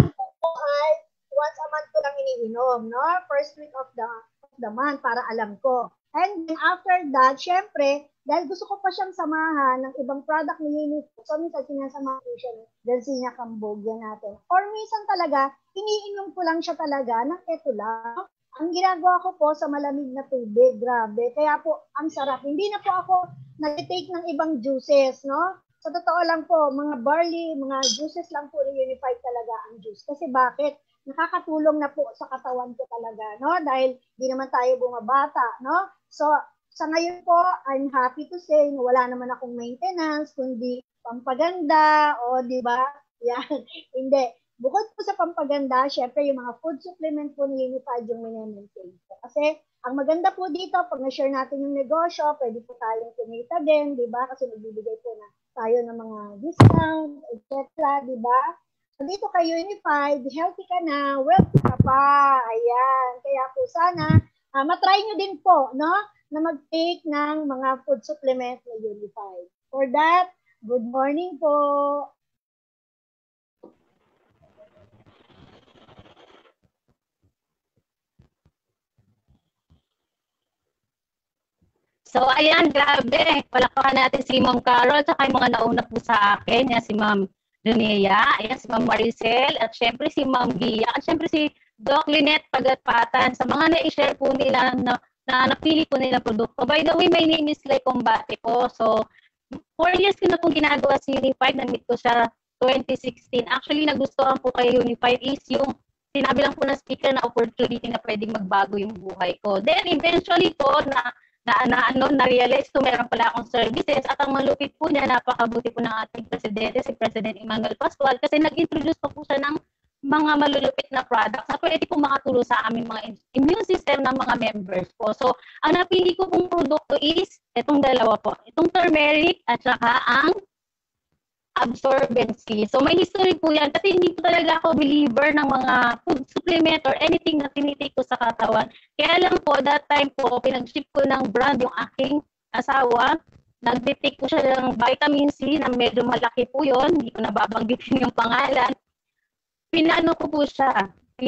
ay once a month ko lang iniinom, no? First week of the month para alam ko. And then after that, syempre, dahil gusto ko pa siyang samahan ng ibang product ni Unifor, so minsan sinasamahan ko siya ng Garcinia Cambogia natin. Or minsan talaga, iniinom ko lang siya talaga ng eto lang. Ang ginagawa ko po sa malamig na tubig, grabe. Kaya po, ang sarap. Hindi na po ako nag-take ng ibang juices, no? Sa totoo lang po, mga barley, mga juices lang po ni Unified talaga ang juice. Kasi bakit? Nakakatulong na po sa katawan ko talaga, no? Dahil di naman tayo bumabata, no? So, sa ngayon po, I'm happy to say na wala naman akong maintenance, kundi pampaganda, o di ba? Yan. Hindi. Bukod po sa pampaganda, syempre yung mga food supplement po ni Unified yung maintain po. Kasi ang maganda po dito, pag na-share natin yung negosyo, pwede po tayong kumita din, di ba? Kasi nagbibigay po na tayo ng mga discount, etc. Di ba? So dito kay Unified, healthy ka na, wealthy ka pa. Ayan. Kaya po sana, matry nyo din po, no? Na mag-take ng mga food supplement na Unified. For that, good morning po. So, ayan, grabe. Palakpakan natin si Ma'am Carol at yung mga nauna po sa akin. Yan si Ma'am Junea, ayan si Ma'am Maricel, at syempre si Ma'am Guia, at syempre si Doc Lynette Pagatpatan sa mga na-share po nila na napili po nila produkto. By the way, my name is Lay Combate po. So, 4 years ko na pong ginagawa si Unified. Nag-meet ko siya 2016. Actually, nagustuhan po kay Unified is yung sinabi lang po na speaker na opportunity na pwedeng magbago yung buhay ko. Then, eventually po, na-realize ko meron pala akong services at ang malupit po niya, napakabuti po ng ating presidente, si President Emmanuel Pascual, kasi nag-introduce po siya ng mga malulupit na products na pwede po makatulong sa aming mga immune system ng mga members po. So, ang napili ko pong produkto is itong dalawa po. Itong turmeric at saka ang absorbency. So, may history po yan kasi hindi po talaga ako believer ng mga food supplement or anything na tinitake ko sa katawan. Kaya lang po, that time po, pinag-ship ko ng brand yung aking asawa. Nag-detect ko siya ng vitamin C na medyo malaki po yun. Hindi ko nababanggitin yung pangalan. Pinano ko po siya.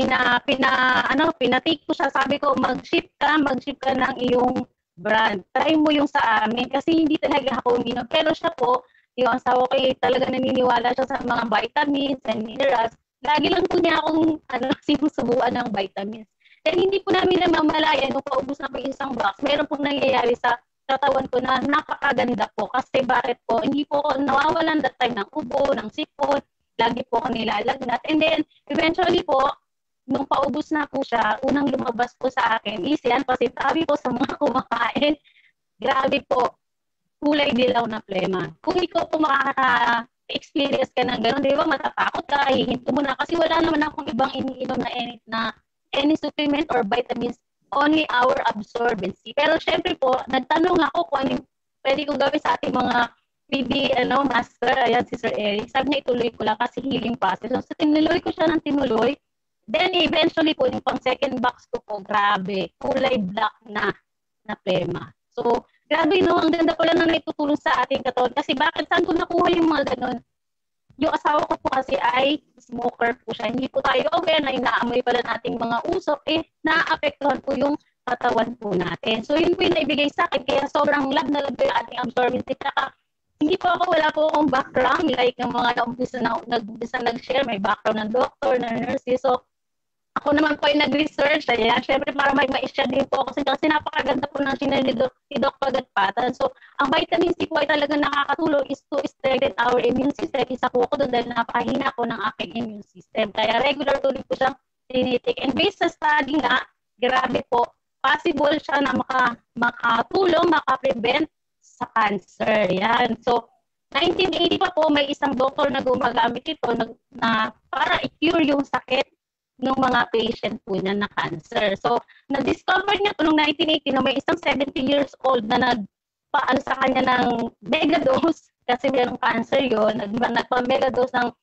Pinatake ko siya. Sabi ko, mag-ship ka ng iyong brand. Try mo yung sa amin kasi hindi talaga ako uminom. Pero siya po, yung asawa ko talaga naniniwala siya sa mga vitamins and minerals. Lagi lang po niya akong sinusubuan ng vitamins. Then hindi po namin namamalaya nung paubos na po yung isang box. Meron pong nangyayari sa katawan ko na napakaganda po. Kasi bakit po, hindi po ako nawawalan that time ng ubo, ng sipon. Lagi po ako nilalagnat. And then eventually po, nung paubos na po siya, unang lumabas po sa akin is yan, pasitabi po sa mga kumakain. Grabe po. Kulay dilaw na plema. Kung ikaw po makaka-experience ka ng gano'n, di ba matatakot ka, hihinto mo na kasi wala naman akong ibang iniinom na any supplement or vitamins, only our absorbency. Pero syempre po, nagtanong ako kung ano pwede kong gawin sa ating mga PDE master, ayan si Sir Eric. Sabi niya ituloy ko lang kasi healing process. So tinuloy ko siya ng tinuloy. Then eventually po, yung pang second box ko po, grabe, kulay black na plema. So, grabe no, ang ganda pala na naitutulong sa ating katawan. Kasi bakit, saan ko nakuha yung mga ganun? Yung asawa ko po kasi ay smoker po siya. Hindi po tayo aware na inaamoy pala nating mga usok, naapektuhan po yung katawan po natin. So yun po yung naibigay sa akin. Kaya sobrang love na love po yung ating absorbency. Kaya hindi po ako, wala po akong background. Like yung mga nag-umpisa nag-share, may background ng doctor, ng nurses. So ako naman po ay nag-research. Ayan, syempre para may ma-share din po ako kasi napakaganda po ng sinare ni Doc Pagatpatan. So, ang vitamin C po ay talagang nakakatulong is to strengthen our immune system. Isa po ako doon dahil napahina po ng aking immune system. Kaya regular tuloy po siyang tinitik. And based sa study nga, grabe po, possible siya na makatulong, makaprevent sa cancer. Yan. So, 1980 pa po, may isang doktor na gumagamit ito na para i-cure yung sakit ng mga patient po niya na cancer. So, na-discover niya po noong 1980 na may isang 70 years old na nagpaano sa kanya ng megadose kasi mayroong cancer yun. Nagpa-megadose ng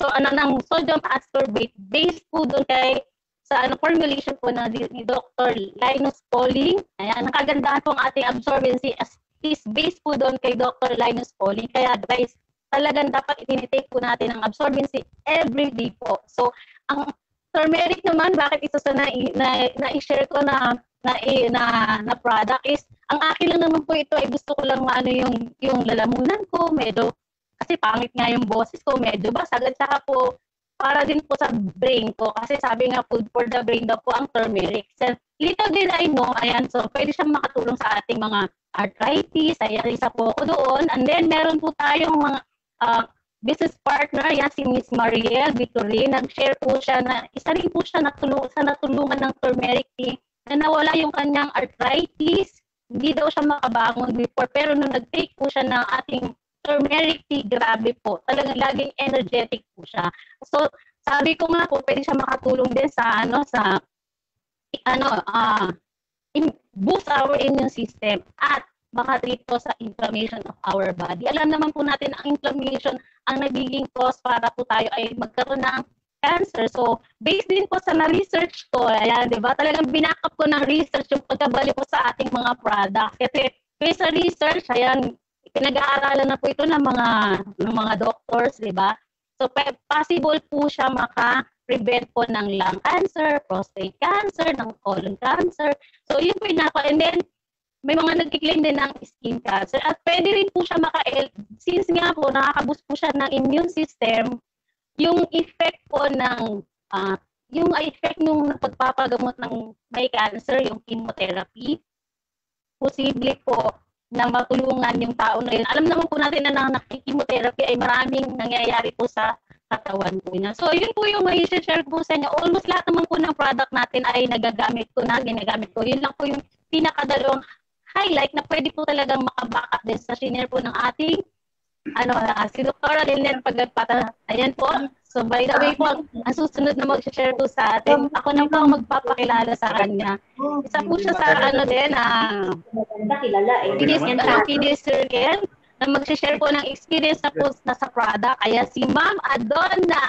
sodium ascorbate based po doon sa formulation po ni Dr. Linus Pauling. Ayan, nakagandahan po ang ating absorbency is based po doon kay Dr. Linus Pauling. Kaya guys, talagang dapat itinitake po natin ang absorbency every day po. So, ang turmeric naman, bakit isa sa na-share ko na product is, ang akin lang naman po ito ay gusto ko lang maano yung lalamunan ko, medyo, kasi pangit nga yung boses ko, medyo basag, at saka po, para din po sa brain ko, kasi sabi nga food for the brain daw po ang turmeric. So, little did I know, ayan, so pwede siyang makatulong sa ating mga arthritis, ayan, isa po ako doon, and then meron po tayong mga business partner, yan si Miss Mariel Victorin, nag-share po siya na isa rin po siya natulungan ng turmeric tea na nawala yung kanyang arthritis, hindi daw siya makabangon before, pero nung nag-take po siya ng ating turmeric tea, grabe po, talagang laging energetic po siya. So, sabi ko nga po, pwede siya makatulong din sa boost our immune system at makatreat po sa inflammation of our body. Alam naman po natin ang inflammation ang nagiging cause para po tayo ay magkaroon ng cancer. So, based din po sa na-research ko, ayan, di ba? Talagang binackup ko ng research yung pagkabali po sa ating mga products. Kasi based sa research, ayan, pinag-aaralan na po ito ng mga doctors, di ba? So, possible po siya maka-prevent po ng lung cancer, prostate cancer, ng colon cancer. So, yun po and then, may mga nag-claim din ng skin cancer. At pwede rin po siya since nga po, nakaka-boost po siya ng immune system, yung effect po ng, yung effect ng pagpapagamot ng may cancer, yung chemotherapy, posible po na matulungan yung tao na yun. Alam naman po natin na nakikimotherapy ay maraming nangyayari po sa katawan po niya. So, yun po yung may share po sa inyo. Almost lahat naman po ng product natin ay ginagamit ko. Yun lang po yung pinakadalawang highlight na pwede po talagang makaback din sa shinare po ng ating si Dr. Lynette Pagatpatan. Ayan po. So, by the way po, ang susunod na mag-share po sa atin, ako na po ang magpapakilala sa kanya. Isa po siya sa PDE Circle na mag-share po ng experience na po sa product. Kaya si Ma'am Adonna.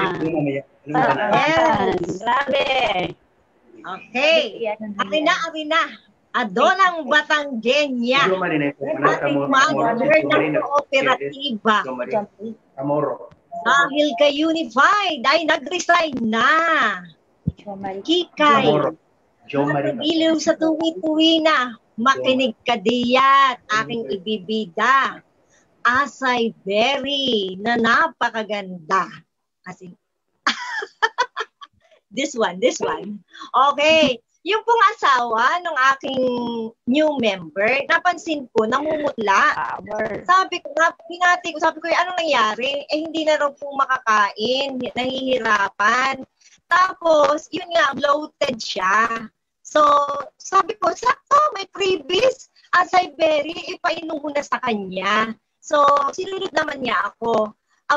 Ayan. Grabe. Okay. Arina. Adonang Batanggenya. Ating manager ng kooperatiba. Dahil kay Unified ay nag-resign na. Kikay. Iliw sa tuwi-tuwi na. Makinig ka diyan. Aking ibibida. Asay Berry na napakaganda. Kasi this one. Okay. Yung pong asawa ng aking new member, napansin ko, namumutla. Sabi ko, binati ko, anong nangyari? Hindi na raw po makakain, nahihirapan. Tapos, yun nga, bloated siya. So, sabi ko, sakto, may freebies. Asay Berry, ipainom mo na sa kanya. So, sinunod naman niya ako.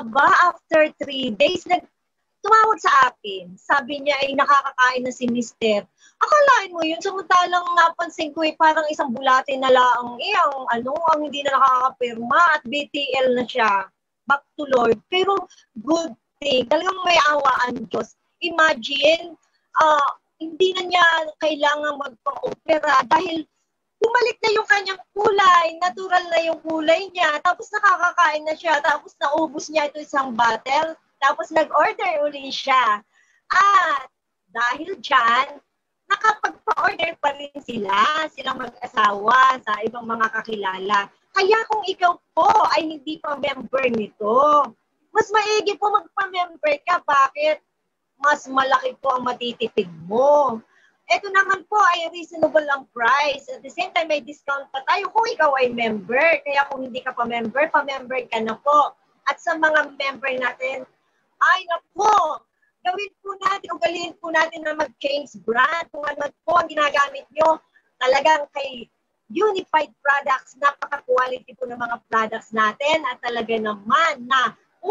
After 3 days, tumawag sa akin. Sabi niya ay nakakakain na si Mister. Akalain mo yun, samantalang napansin ko parang isang bulate na lang ang hindi na nakakapirma at BTL na siya. Back to Lord. Pero good thing, talagang may awaan Diyos. Imagine, hindi na niya kailangan magpa-opera dahil bumalik na yung kanyang kulay, natural na yung kulay niya, tapos nakakakain na siya, tapos naubos niya ito isang bottle, tapos nag-order uli siya. At dahil dyan, nakapagpa-order pa rin silang mag-asawa sa ibang mga kakilala. Kaya kung ikaw po ay hindi pa member nito, mas maigi po magpa-member ka. Bakit? Mas malaki po ang matitipid mo. Ito naman po ay reasonable ang price. At the same time, may discount pa tayo kung ikaw ay member. Kaya kung hindi ka pa member ka na po. At sa mga member natin, ay napo, gawin po natin, ugaliin po natin na mag-change brand. Kung ano po ang ginagamit nyo, talagang kay Unified Products, napaka-quality po ng mga products natin at talaga naman na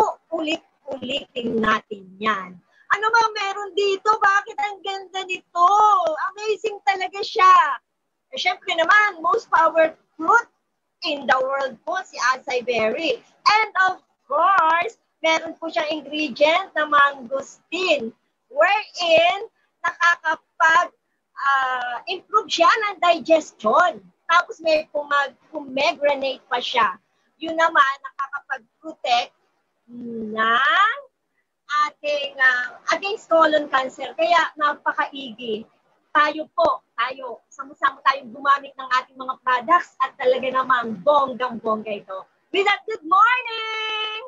ulit-ulitin natin yan. Ano ba meron dito? Bakit ang ganda nito? Amazing talaga siya. Siyempre naman, most power fruit in the world po si acai berry. And of course, meron po siyang ingredient na mangosteen wherein nakakapag-improve siya ng digestion. Tapos may pomegranate pa siya. Yun naman, nakakapag-protect ng ating against colon cancer. Kaya napakaigi. Tayo, sama-sama tayong gumamit ng ating mga products at talaga namang bonggang-bongga ito. With that, good morning!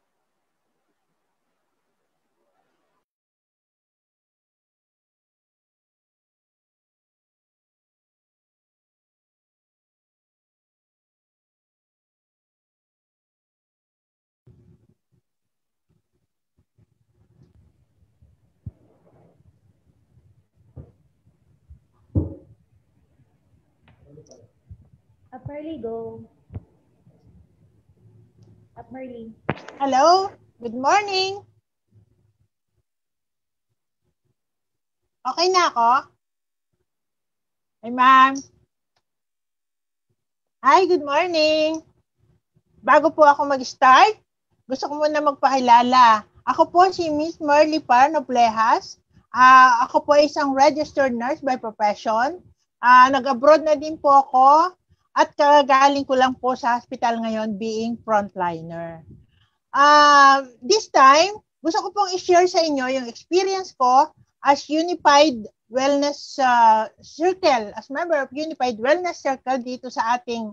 Up early, go. Up early. Hello, good morning. Okay na ako? Hi, ma'am. Hi, good morning. Bago po ako mag-start, gusto ko muna magpakilala. Ako po si Miss Merly Par Noblehas. Ako po ay isang registered nurse by profession. Nag-abroad na din po ako at kagaling ko lang po sa hospital ngayon being frontliner. This time, gusto ko pong i-share sa inyo yung experience ko as Unified Wellness Circle, as member of Unified Wellness Circle dito sa ating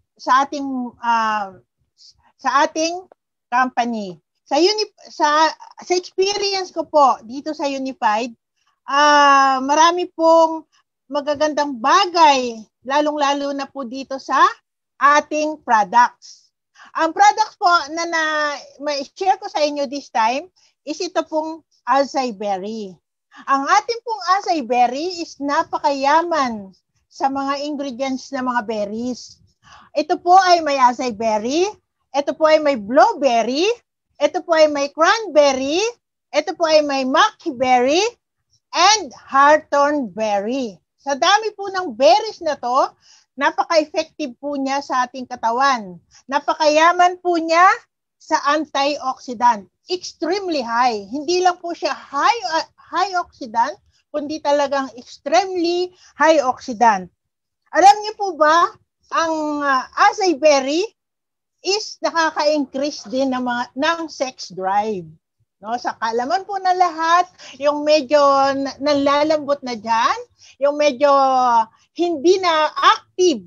company. Sa experience ko po dito sa Unified, marami pong magagandang bagay, lalong-lalo na po dito sa ating products. Ang products po na ma-share ko sa inyo this time is ito pong acai berry. Ang ating pong acai berry is napakayaman sa mga ingredients na mga berries. Ito po ay may acai berry, ito po ay may blueberry, ito po ay may cranberry, ito po ay may maki berry, and hawthorn berry. Sa dami po ng berries na to, napaka-effective po niya sa ating katawan. Napakayaman po niya sa antioxidant. Extremely high. Hindi lang po siya high oxidant, kundi talagang extremely high oxidant. Alam niyo po ba, ang acai berry is nakaka-increase din ng sex drive. No, sa kaalaman po na lahat, yung medyo nalalambot na dyan, yung medyo hindi na active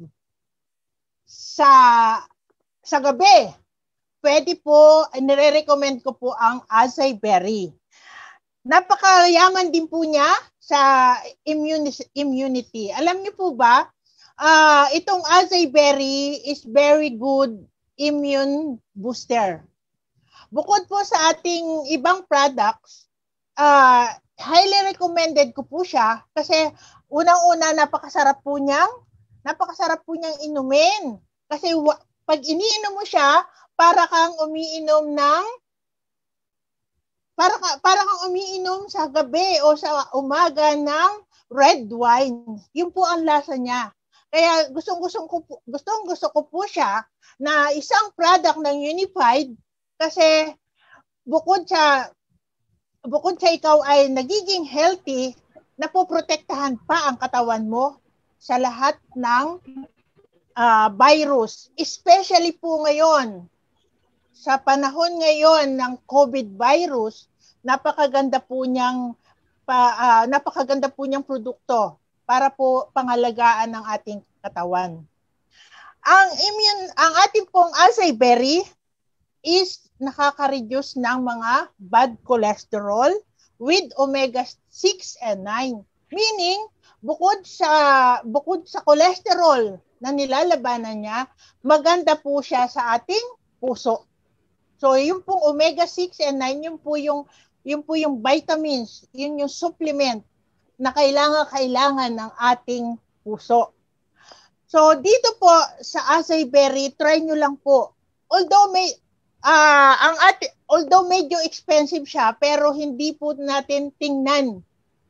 sa gabi, pwede po, nire-recommend ko po ang acai berry. Napakayaman din po niya sa immunity. Alam niyo po ba, itong acai berry is very good immune booster. Bukod po sa ating ibang products, highly recommended ko po siya kasi unang-una napakasarap po niyang inumin. Kasi pag iniinom mo siya, para kang umiinom sa gabi o sa umaga ng red wine. Yun po ang lasa niya. Kaya gustong-gusto ko po siya na isang product ng Unified. Kasi bukod sa ikaw ay nagiging healthy, napoprotektahan pa ang katawan mo sa lahat ng virus. Especially po ngayon, sa panahon ngayon ng COVID virus, napakaganda po niyang produkto para po pangalagaan ng ating katawan. Ang ating pong acai berry is nakaka-reduce ng mga bad cholesterol with omega-6 and 9. Meaning, bukod sa cholesterol na nilalabanan niya, maganda po siya sa ating puso. So, yung pong omega-6 and 9, yun po yung vitamins, yun yung supplement na kailangan ng ating puso. So, dito po sa acai berry, try nyo lang po. Although medyo expensive siya, pero hindi po natin tingnan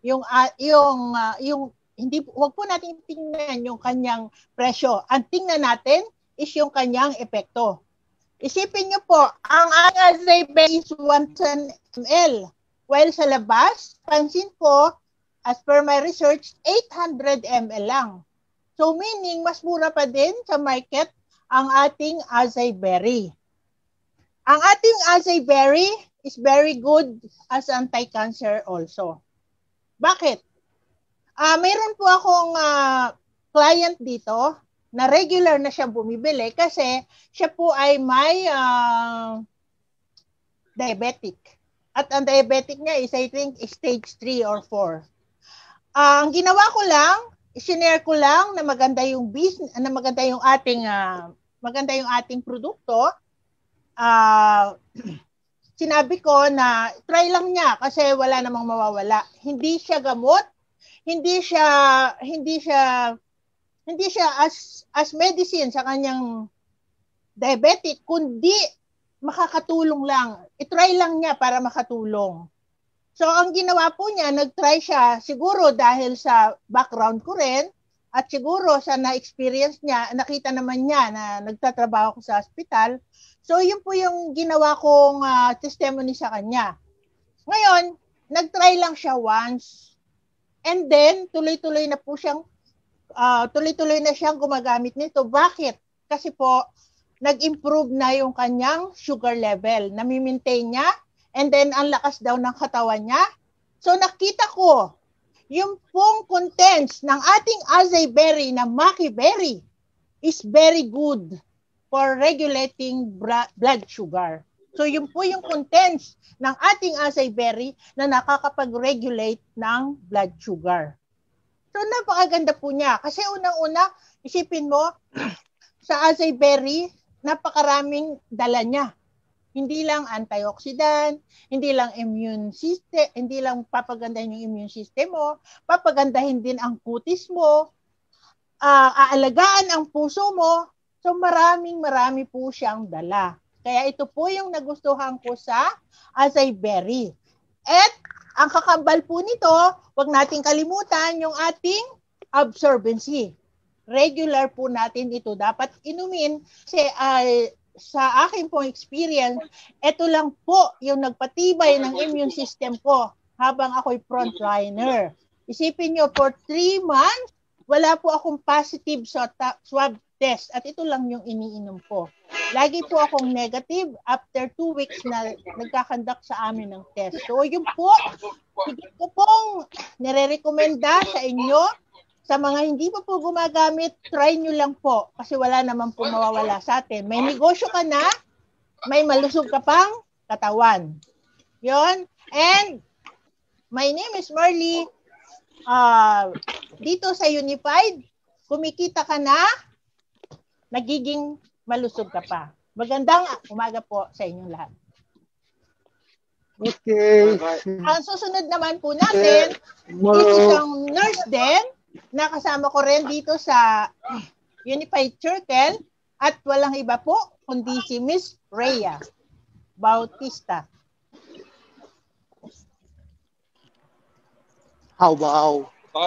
wag po natin tingnan yung kanyang presyo. Ang tingnan natin is yung kanyang epekto. Isipin niyo po, ang acai berry is 110 ml. While sa labas, pansin ko, as per my research, 800 ml lang. So meaning, mas mura pa din sa market ang ating acai berry. Ang ating acai berry is very good as anti-cancer also. Bakit? Mayroon po akong client dito na regular na siyang bumibili kasi siya po ay may diabetic. At ang diabetic niya is I think stage 3 or 4. Ang ginawa ko lang, i-share ko lang na maganda yung business, na maganda yung ating produkto. Sinabi ko na try lang niya kasi wala namang mawawala. Hindi siya gamot, hindi siya as medicine sa kanyang diabetic, kundi makakatulong lang. I-try lang niya para makatulong. So, ang ginawa po niya, nag-try siya siguro dahil sa background ko rin at siguro sa na-experience niya, nakita naman niya na nagtatrabaho ko sa hospital. So, yun po yung ginawa kong testimony sa kanya. Ngayon, nag-try lang siya once. And then, tuloy-tuloy na siyang gumagamit nito. Bakit? Kasi po, nag-improve na yung kanyang sugar level. Nami-maintain niya. And then, ang lakas daw ng katawan niya. So, nakita ko, yung pong contents ng ating acai berry na maki berry is very good for regulating blood sugar. So, yun po yung contents ng ating acai berry na nakakapag-regulate ng blood sugar. So, napakaganda po niya. Kasi unang-una, isipin mo, sa acai berry, napakaraming dala niya. Hindi lang antioxidant, hindi lang immune system, hindi lang papagandahin yung immune system mo, papagandahin din ang kutis mo, aalagaan ang puso mo. So marami po siyang dala. Kaya ito po yung nagustuhan ko sa acai berry. At ang kakambal po nito, wag nating kalimutan yung ating absorbency. Regular po natin ito dapat inumin kasi sa akin pong experience, ito lang po yung nagpatibay ng immune system ko habang ako'y frontliner. Isipin nyo, for 3 months, wala po akong positive swab test at ito lang yung iniinom ko. Lagi po akong negative after 2 weeks na nagkakandak sa amin ng test. So yun po, higit ko pong nire-recommenda sa inyo. Sa mga hindi pa po gumagamit, try nyo lang po kasi wala naman po mawawala sa atin. May negosyo ka na, may malusog ka pang katawan. Yon. And my name is Marley. Dito sa Unified, kumikita ka na, nagiging malusog ka pa. Magandang umaga po sa inyong lahat. Okay. Ang susunod naman po natin, is isang nurse din, nakasama ko rin dito sa Unified Circle at walang iba po kundi si Miss Rea Bautista. How about?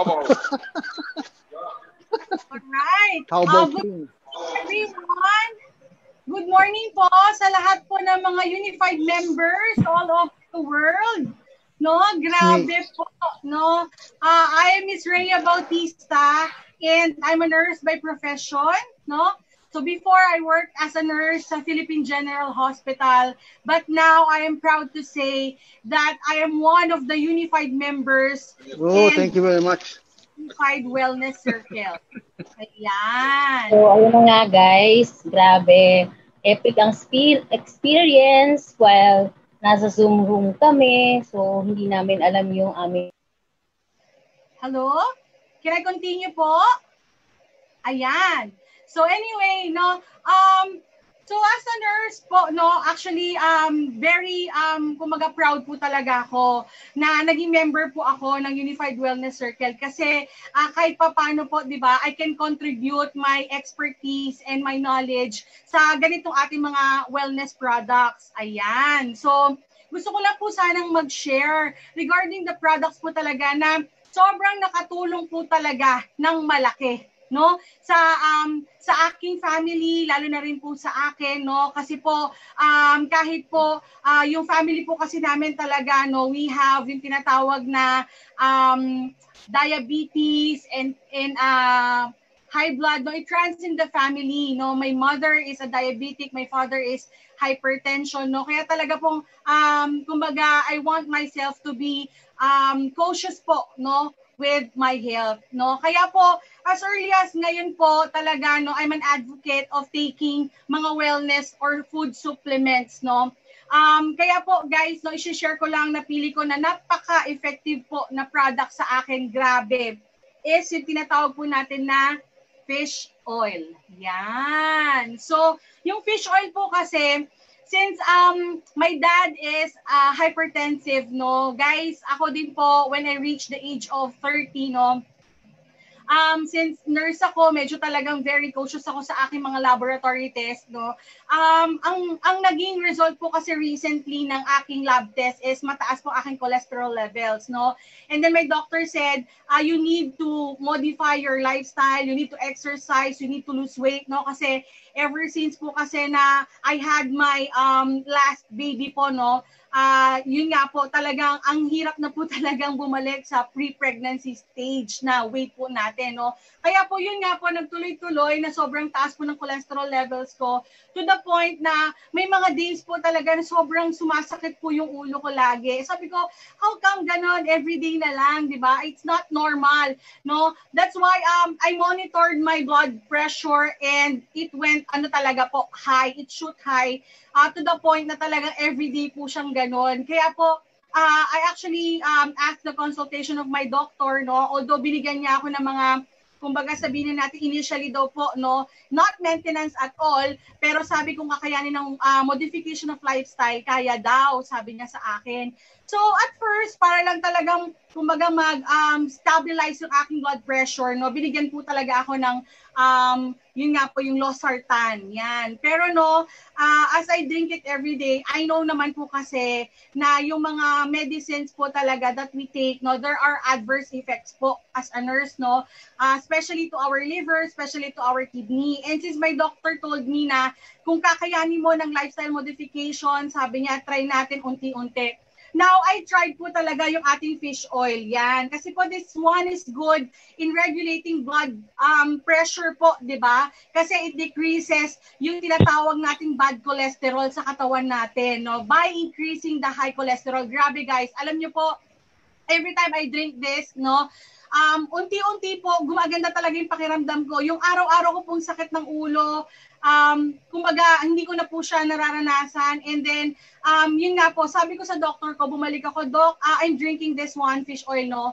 Alright. How about good everyone. Good morning po sa lahat po ng mga Unified members all over the world. No, grabe po, no. I am Miss Rea Bautista and I'm a nurse by profession, no. So before I worked as a nurse sa Philippine General Hospital, but now I am proud to say that I am one of the Unified members. Oh, thank you very much. Unified Wellness Circle. Ayan. So, ayun na nga guys, grabe. Epic ang experience while nasa Zoom room kami, so hindi namin alam yung aming... Hello? Can I continue po? Ayan. So anyway, no, so as a nurse po, no, actually, very, kumaga proud po talaga ako na naging member po ako ng Unified Wellness Circle kasi kahit pa paano po, di ba, I can contribute my expertise and my knowledge sa ganitong ating mga wellness products. Ayan. So, gusto ko lang po sanang mag-share regarding the products po talaga na sobrang nakatulong po talaga ng malaki, no, sa aking family, lalo na rin po sa akin, no, kasi po kahit po yung family po kasi namin talaga, no, we have yung tinatawag na diabetes and high blood, no, it runs in the family, no. My mother is a diabetic, my father is hypertension, no. Kaya talaga pong kumbaga I want myself to be cautious po, no, with my health, no. Kaya po as early as ngayon po talaga, no, I'm an advocate of taking mga wellness or food supplements, no. Kaya po guys, no, i-share ko lang, napili ko na napaka-effective po na product sa akin, grabe, is yung tinatawag po natin na fish oil. Yan. So, yung fish oil po kasi, since my dad is hypertensive, no, guys, ako din po, when I reached the age of 30, no, since nurse ako, medyo talagang very cautious ako sa aking mga laboratory test, no. Ang naging result po kasi recently ng aking lab test is mataas po aking cholesterol levels, no. And then my doctor said, you need to modify your lifestyle, you need to exercise, you need to lose weight, no, kasi ever since po kasi na I had my last baby po, no, yun nga po, talagang ang hirap na po talagang bumalik sa pre-pregnancy stage na weight po natin, no. Kaya po yun nga po, nagtuloy-tuloy na sobrang taas po ng cholesterol levels ko to the point na may mga days po talaga na sobrang sumasakit po yung ulo ko lagi. Sabi ko, how come ganon everyday na lang, di ba? It's not normal, no. That's why I monitored my blood pressure and it went talaga po high, it shoot high to the point na talagang everyday po siyang ganon. Kaya po I actually asked the consultation of my doctor, no, although binigyan niya ako ng mga, kumbaga sabihin natin initially daw po, no, not maintenance at all, pero sabi kong kakayanin ng modification of lifestyle, kaya daw, sabi niya sa akin. So at first, para lang talagang kumbaga stabilize yung aking blood pressure, no, binigyan po talaga ako ng yun nga po yung losartan, yan. Pero no, as I drink it every day, I know naman po kasi na yung mga medicines po talaga that we take, no, there are adverse effects po as a nurse, no, especially to our liver, especially to our kidney. And since my doctor told me na kung kakayanin mo ng lifestyle modification, sabi niya, try natin unti-unti. Now, I tried po talaga yung ating fish oil, yan. Kasi po, this one is good in regulating blood pressure po, di ba? Kasi it decreases yung tinatawag nating bad cholesterol sa katawan natin, no? By increasing the high cholesterol. Grabe guys, alam niyo po, every time I drink this, no, unti-unti po, gumaganda talaga yung pakiramdam ko. Yung araw-araw ko pong sakit ng ulo, kumbaga, hindi ko na po siya nararanasan. And then, yun nga po, sabi ko sa doctor ko, bumalik ako, Doc, I'm drinking this one fish oil, no?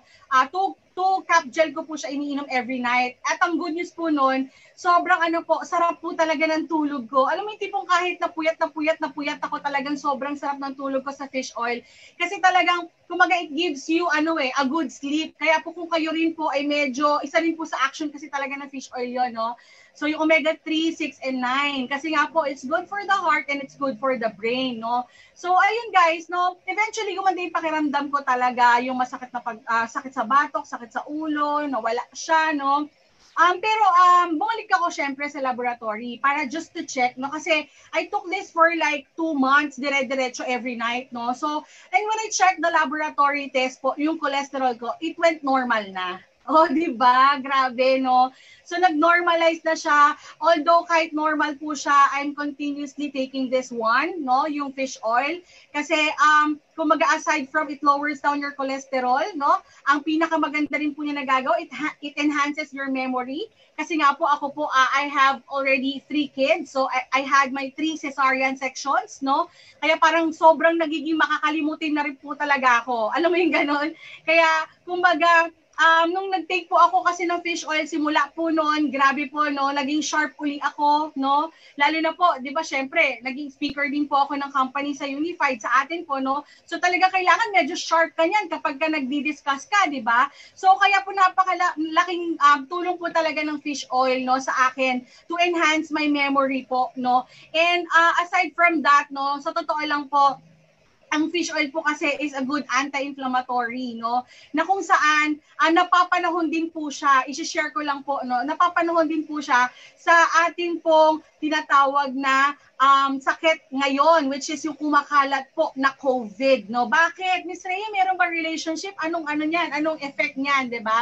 Two cup gel ko po siya iniinom every night. At ang good news po nun, sobrang sarap po talaga ng tulog ko. Alam mo yung tipong kahit napuyat ako, talagang sobrang sarap ng tulog ko sa fish oil. Kasi talagang, kumaga it gives you, a good sleep. Kaya po kung kayo rin po ay medyo, isa rin po sa action kasi talaga ng fish oil yun, no? So yung omega 3, 6, and 9. Kasi nga po, it's good for the heart and it's good for the brain, no? So ayun guys, no? Eventually, gumanda yung pakiramdam ko talaga, yung masakit na sakit sa batok, sakit sa ulo, nawala siya, no? Pero bumalik ako syempre sa laboratory para just to check, no? Kasi I took this for like 2 months, dire-diretso every night, no? So, and when I checked the laboratory test po, yung cholesterol ko, it went normal na. Oh, di ba? Grabe, no? So, nag-normalize na siya. Although, kahit normal po siya, I'm continuously taking this one, no? Yung fish oil. Kasi, kumaga aside from it lowers down your cholesterol, no? Ang pinakamaganda rin po niya nagagawa, it enhances your memory. Kasi nga po, ako po, I have already 3 kids. So, I had my 3 cesarean sections, no? Kaya parang sobrang nagiging makakalimutin na rin po talaga ako. Alam mo yung ganon? Kaya, kumbaga, nung nag-take po ako kasi ng fish oil, simula po noon, grabe po, no, naging sharp uli ako, no, lalo na po, di ba, syempre, naging speaker din po ako ng company sa Unified, sa atin po, no, so talaga kailangan medyo sharp ka niyan kapag ka nagdi-discuss ka, di ba, so kaya po napakalaking tulong po talaga ng fish oil, no, sa akin, to enhance my memory po, no, and aside from that, no, sa totoo lang po, ang fish oil po kasi is a good anti-inflammatory, no? Na kung saan, napapanahon din po siya, i-share ko lang po, no? Napapanahon din po siya sa atin pong tinatawag na sakit ngayon, which is yung kumakalat po na COVID, no? Bakit? Miss Rea, meron ba relationship? Anong niyan? Anong effect niyan, di ba?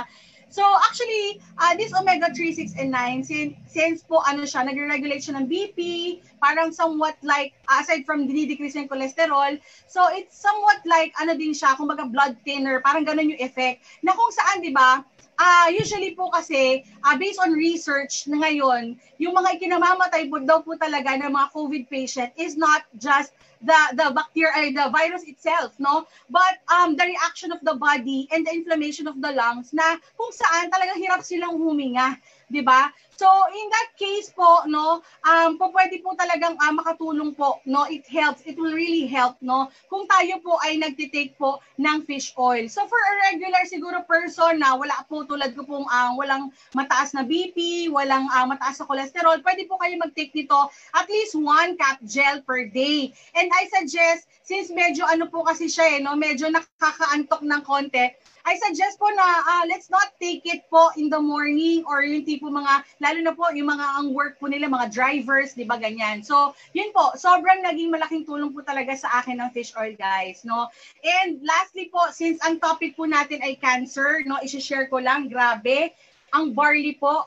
So actually, this omega-3, 6, and 9, since po ano siya, nag-regulate siya ng BP, parang somewhat like, aside from dinidecrease yung cholesterol, so it's somewhat like, ano din siya, kumbaga blood thinner, parang ganun yung effect. Na kung saan, di ba, usually po kasi, based on research na ngayon, yung mga ikinamamatay po daw po talaga ng mga COVID patient is not just the bacteria, the virus itself, no? But the reaction of the body and the inflammation of the lungs na kung saan talagang hirap silang huminga, di ba? So in that case po, no, pwede po talagang makatulong po, no? It helps, it will really help, no? Kung tayo po ay nagtitake po ng fish oil. So for a regular siguro person na wala po tulad ko pong walang mataas na BP, walang mataas na cholesterol, pwede po kayo mag-take nito at least 1 cap gel per day. And I suggest, since medyo ano po kasi siya no, medyo nakakaantok ng konti, I suggest po na let's not take it po in the morning or yung tipo mga, lalo na po yung mga ang work po nila, mga drivers, di ba ganyan. So, yun po, sobrang naging malaking tulong po talaga sa akin ng fish oil, guys, no. And lastly po, since ang topic po natin ay cancer, no, i-share ko lang, grabe, ang barley po,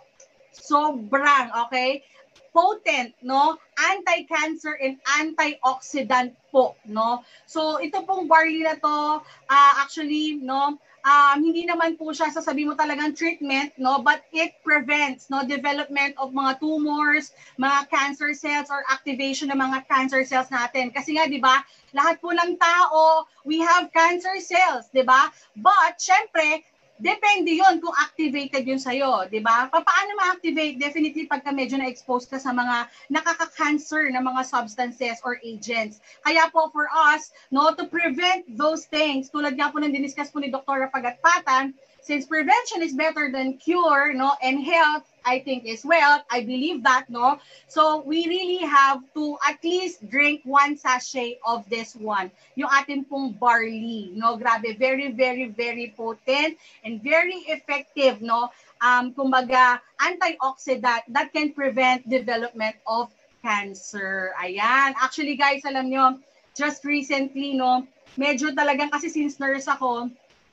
sobrang, okay, potent, no, anti-cancer and antioxidant po, no. So, ito pong barley na to, actually, no, hindi naman po siya sasabihin mo talagang treatment, no, but it prevents, no, development of mga tumors, mga cancer cells or activation ng mga cancer cells natin. Kasi nga, 'di ba, lahat po ng tao, we have cancer cells, 'di ba? But syempre, depende yon kung activated yun sa'yo, di ba? Paano ma-activate? Definitely pagka medyo na-expose ka sa mga nakaka-cancer na mga substances or agents. Kaya po for us, no, to prevent those things, tulad nga po ng diniscuss po ni Dr. Pagatpatan, since prevention is better than cure, no, and health, I think is wealth, I believe that, no? So we really have to at least drink 1 sachet of this one, yung ating pong barley, no? Grabe, very, very, very potent and very effective, no? Kumbaga, antioxidant that can prevent development of cancer. Ayan. Actually, guys, alam nyo, just recently, no, medyo talagang kasi since nurse ako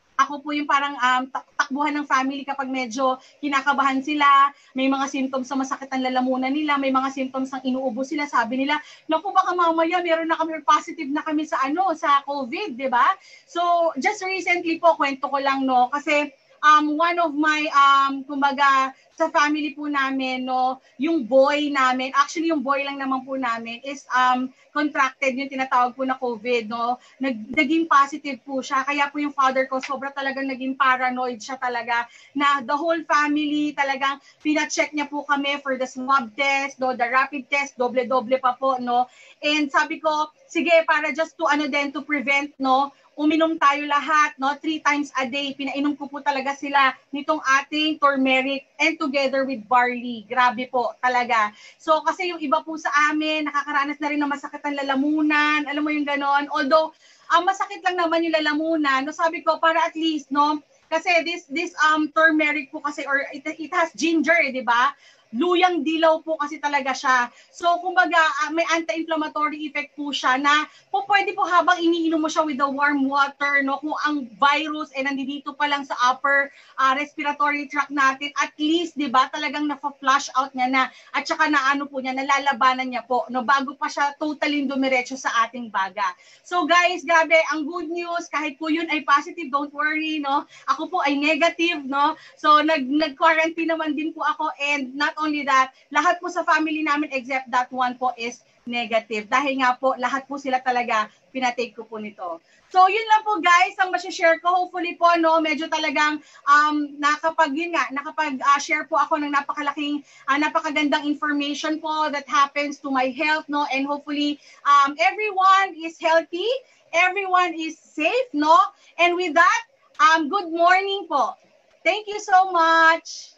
po yung parang takbuhan ng family kapag medyo kinakabahan sila, may mga symptoms sa masakit ang lalamunan nila, may mga symptoms ng inuubo sila, sabi nila, naku baka mamaya meron na kami positive na kami sa sa COVID, 'di ba? So, just recently po kwento ko lang, no, kasi one of my kumbaga sa family po namin, no, yung boy namin, actually yung boy lang naman po namin is contracted yung tinatawag po na COVID, no. Naging positive po siya. Kaya po yung father ko sobra talagang naging paranoid siya talaga na the whole family talagang pina-check niya po kami for the swab test, no, the rapid test, doble-doble pa po, no. And sabi ko, sige, para just to to prevent, no, uminom tayo lahat, no, 3 times a day. Pinainom ko po talaga sila nitong ating turmeric and together with barley. Grabe po, talaga. So, kasi yung iba po sa amin, nakakaranas na rin ng masakit ang lalamunan. Alam mo yung ganon. Although, masakit lang naman yung lalamunan. No, sabi ko, para at least, no, kasi this turmeric po kasi, or it has ginger, di ba? Luyang dilaw po kasi talaga siya. So, kumbaga, may anti-inflammatory effect po siya na po pwede po habang iniinom mo siya with the warm water, no, kung ang virus ay nandito pa lang sa upper respiratory tract natin, at least, di ba, talagang na-flush out niya na, at saka naano po niya, nalalabanan niya po, no, bago pa siya totally dumiretso sa ating baga. So, guys, grabe, ang good news, kahit po yun ay positive, don't worry, no, ako po ay negative, no, so, nag-quarantine naman din po ako, and not only that, lahat po sa family namin except that one po is negative. Dahil nga po, lahat po sila talaga pinatake ko po nito. So, yun lang po guys, ang masishare ko. Hopefully po, no, medyo talagang nakapag-share po ako ng napakalaking, napakagandang information po that happens to my health, no, and hopefully everyone is healthy, everyone is safe, no, and with that, good morning po. Thank you so much.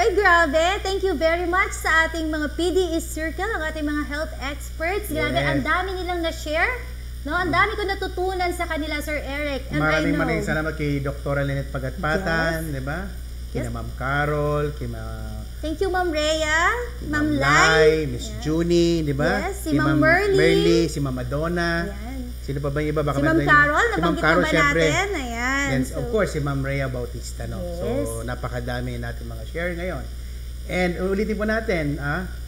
Alright, grabe. Thank you very much sa ating mga PDE Circle, ang ating mga health experts. Grabe, ang dami nilang na-share. No, ang dami ko natutunan sa kanila, Sir Eric. And maraming salamat kay Dr. Lynette Pagatpatan, di ba? Kina Ma'am Carol, thank you, Ma'am Rea, Ma'am Lai, Miss Junie, di ba? Yes, si Ma'am Merly, si Ma'am Madonna. Sino pa ba yung iba? Baka si Ma'am Carol, nabanggit na ba syempre. natin? Ayan. Then, of course, si Ma'am Rea Bautista, no? Yes. So, napakadami natin mga share ngayon. And ulitin po natin,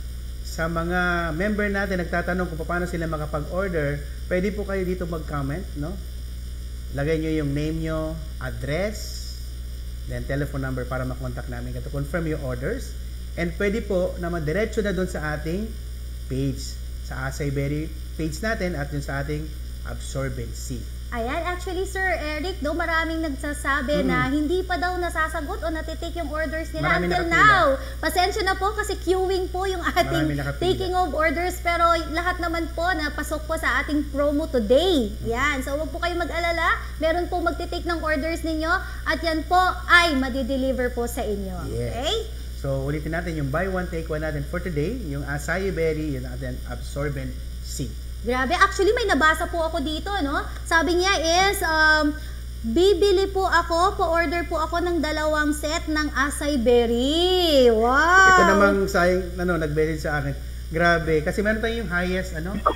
sa mga member natin nagtatanong kung paano sila makapag-order, pwede po kayo dito mag-comment, no? Lagay nyo yung name nyo, address, then telephone number para makontak namin to confirm your orders. And pwede po na madiretso na doon sa ating page, sa Acai Berry page natin at yun sa ating absorbency. Ayan, actually Sir Eric, maraming nagsasabi na hindi pa daw nasasagot o natitake yung orders nila until now. Pasensya na po kasi queuing po yung ating taking of orders, pero lahat naman po napasok po sa ating promo today. Yan, so huwag po kayo mag-alala, meron po magtitake ng orders ninyo at yan po ay madi-deliver po sa inyo. Yes. Okay? So ulitin natin yung buy one take one natin for today, yung Acai Berry, yung ating absorbent C. Grabe, actually may nabasa po ako dito, no? Sabi niya is, bibili po ako, pa-order po ako ng 2 set ng Acai Berry. Wow! Ito namang sayang, nag-message sa akin. Grabe, kasi meron tayong highest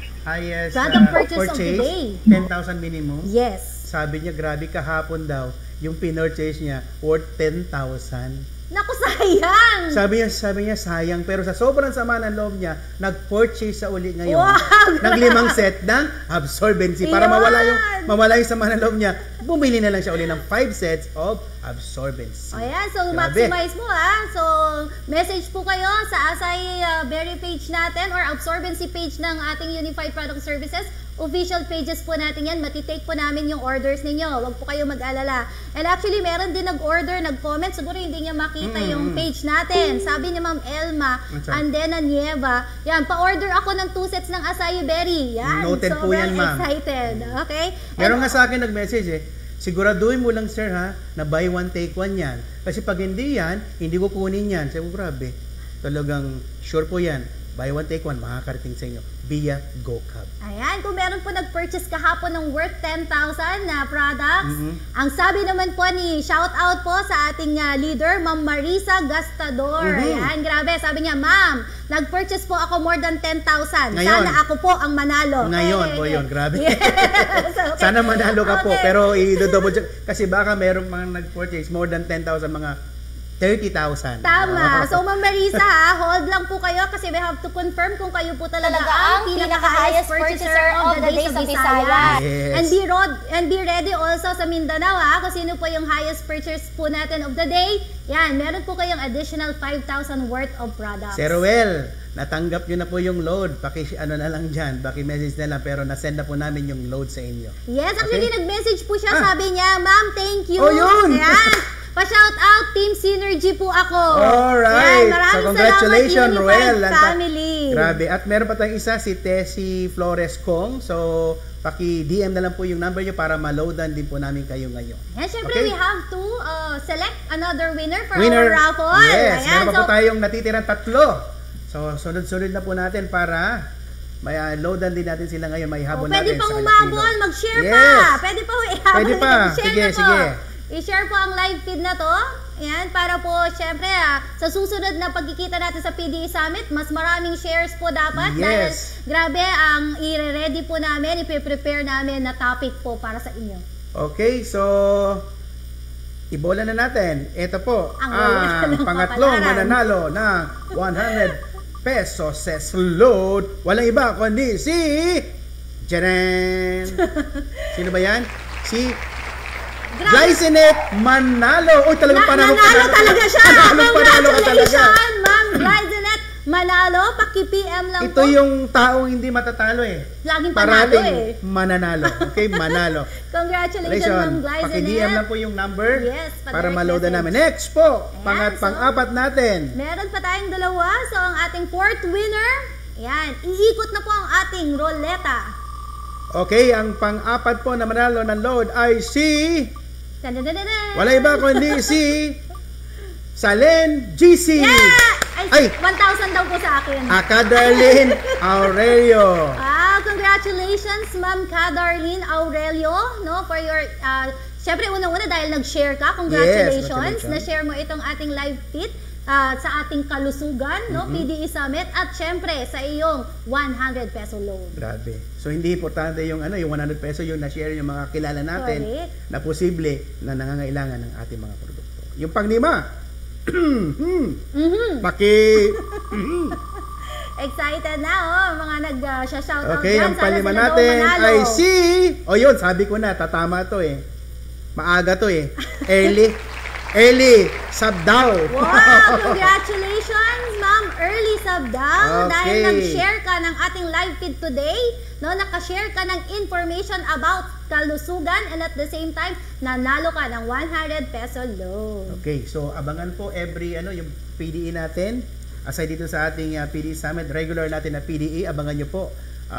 purchase of the day. 10,000 minimum. Yes. Sabi niya, grabe, kahapon daw, yung pinurchase niya, worth 10,000. Naku, sayang! Sabi niya sayang, pero sa sobrang sama ng loob niya, nag-purchase sa uli ngayon ng 5 set ng absorbency para mawala yung sama ng loob niya. Bumili na lang siya uli ng 5 sets of absorbency. Ayan, so maximize mo So, message po kayo sa Acai Berry page natin or absorbency page ng ating Unified Product Services. Official pages po natin yan. Matitake po namin yung orders ninyo. Huwag po kayo mag-alala. And actually, meron din nag-order, nag-comment. Siguro hindi niya makita yung page natin. Sabi ni Ma'am Elma, Andena Nieva, yan, pa-order ako ng 2 sets ng Acai Berry. Yan, noted po yan, ma'am. Excited. Okay? Meron nga sa akin nag-message siguraduhin mo lang, sir, na buy one take one yan. Kasi pag hindi yan, hindi ko kunin yan. Sabi ko, grabe. Talagang sure po yan. Buy one take one, makakarating sa inyo via GoCab. Ayan, kung meron po nag-purchase kahapon ng worth 10,000 na products, ang sabi naman po shout out po sa ating leader, Ma'am Marisa Gastador. Ayan, grabe, sabi niya, Ma'am, nag-purchase po ako more than 10,000. Sana ako po ang manalo. Ngayon po yun, grabe. Sana manalo ka po, pero i-double check. Kasi baka meron mga nag-purchase more than 10,000, mga 30,000. Tama. So, Ma'am Marisa, hold lang po kayo kasi we have to confirm kung kayo po talaga ang pinaka-highest purchaser of the days of Visayas. Yes. And be ready also sa Mindanao, kung sino po yung highest purchase po natin of the day. Yan, meron po kayong additional 5,000 worth of products. Sir Ruel, natanggap nyo na po yung load. Na lang dyan, message na lang, pero nasend na po namin yung load sa inyo. Yes, actually, nag-message po siya. Sabi niya, Ma'am, thank you. Oh, yun! Ayan. Pa-shout out, Team Synergy po ako. Alright. Maraming so, congratulations, Unified Ruel. Family. Grabe. At meron pa tayong isa, si Tessie Flores Kong. So, paki-DM na lang po yung number nyo para ma-loadan din po namin kayo ngayon. And syempre, we have to select another winner for our raffle. Yes. Ayan, meron pa po tayong natitirang 3. So, sunod-sunod na po natin para may loadan din natin sila ngayon. May habol natin. Pwede pang umabol. Mag-share pa. Pwede pa ihabol. Pwede pa. Sige. I-share po ang live feed na to. Ayan, para po, syempre, sa susunod na pagkikita natin sa PDE Summit, mas maraming shares po dapat. Yes. Dahil, grabe, ang i-ready po namin, ipe-prepare namin na topic po para sa inyo. Okay, so, ibola na natin. Ito po, ang pangatlong mananalo ng 100 pesos ses load. Walang iba, kundi si... Jaran! Sino ba yan? Si... Lynette Manalo. Uy, talagang panalo talaga siya. Congratulations, Ma'am Lynette Manalo. Paki-PM lang ito po. Ito yung taong hindi matatalo Laging panalo mananalo. Okay, manalo. Congratulations, Ma'am Lynette. Paki-DM lang po yung number para maloadan namin. Next po, pang-apat natin. Meron pa tayong 2. So, ang ating 4th winner, yan, iikot na po ang ating roleta. Okay, ang pang-apat po na manalo ng load ay si... Wala iba kundi si Salen GC. Yeah! Ay, 1,000 daw po sa akin. Kadarlene Aurelio. Congratulations, Ma'am Kadarlene Aurelio, no, for your syempre unang-una dahil nag-share ka. Congratulations. Na-share mo itong ating live feed sa ating kalusugan, no, PDE Summit, at syempre sa iyong 100 peso loan. Grabe. So hindi importante yung yung 100 peso, yung na-share yung mga kilala natin na posible na nangangailangan ng ating mga produkto. Yung pang-lima. Excited na, mga nag-shoutout. Okay, ang pang-lima natin ay si yun, sabi ko na, tatama to maaga to Early Sabdaw. Wow! Congratulations, Ma'am Early Sabdaw. Okay. Dahil nag-share ka ng ating live feed today, no, nakashare ka ng information about kalusugan, and at the same time, nanalo ka ng 100 peso loan. Okay, so abangan po every yung PDE natin. Aside dito sa ating PDE Summit, regular natin na PDE, abangan nyo po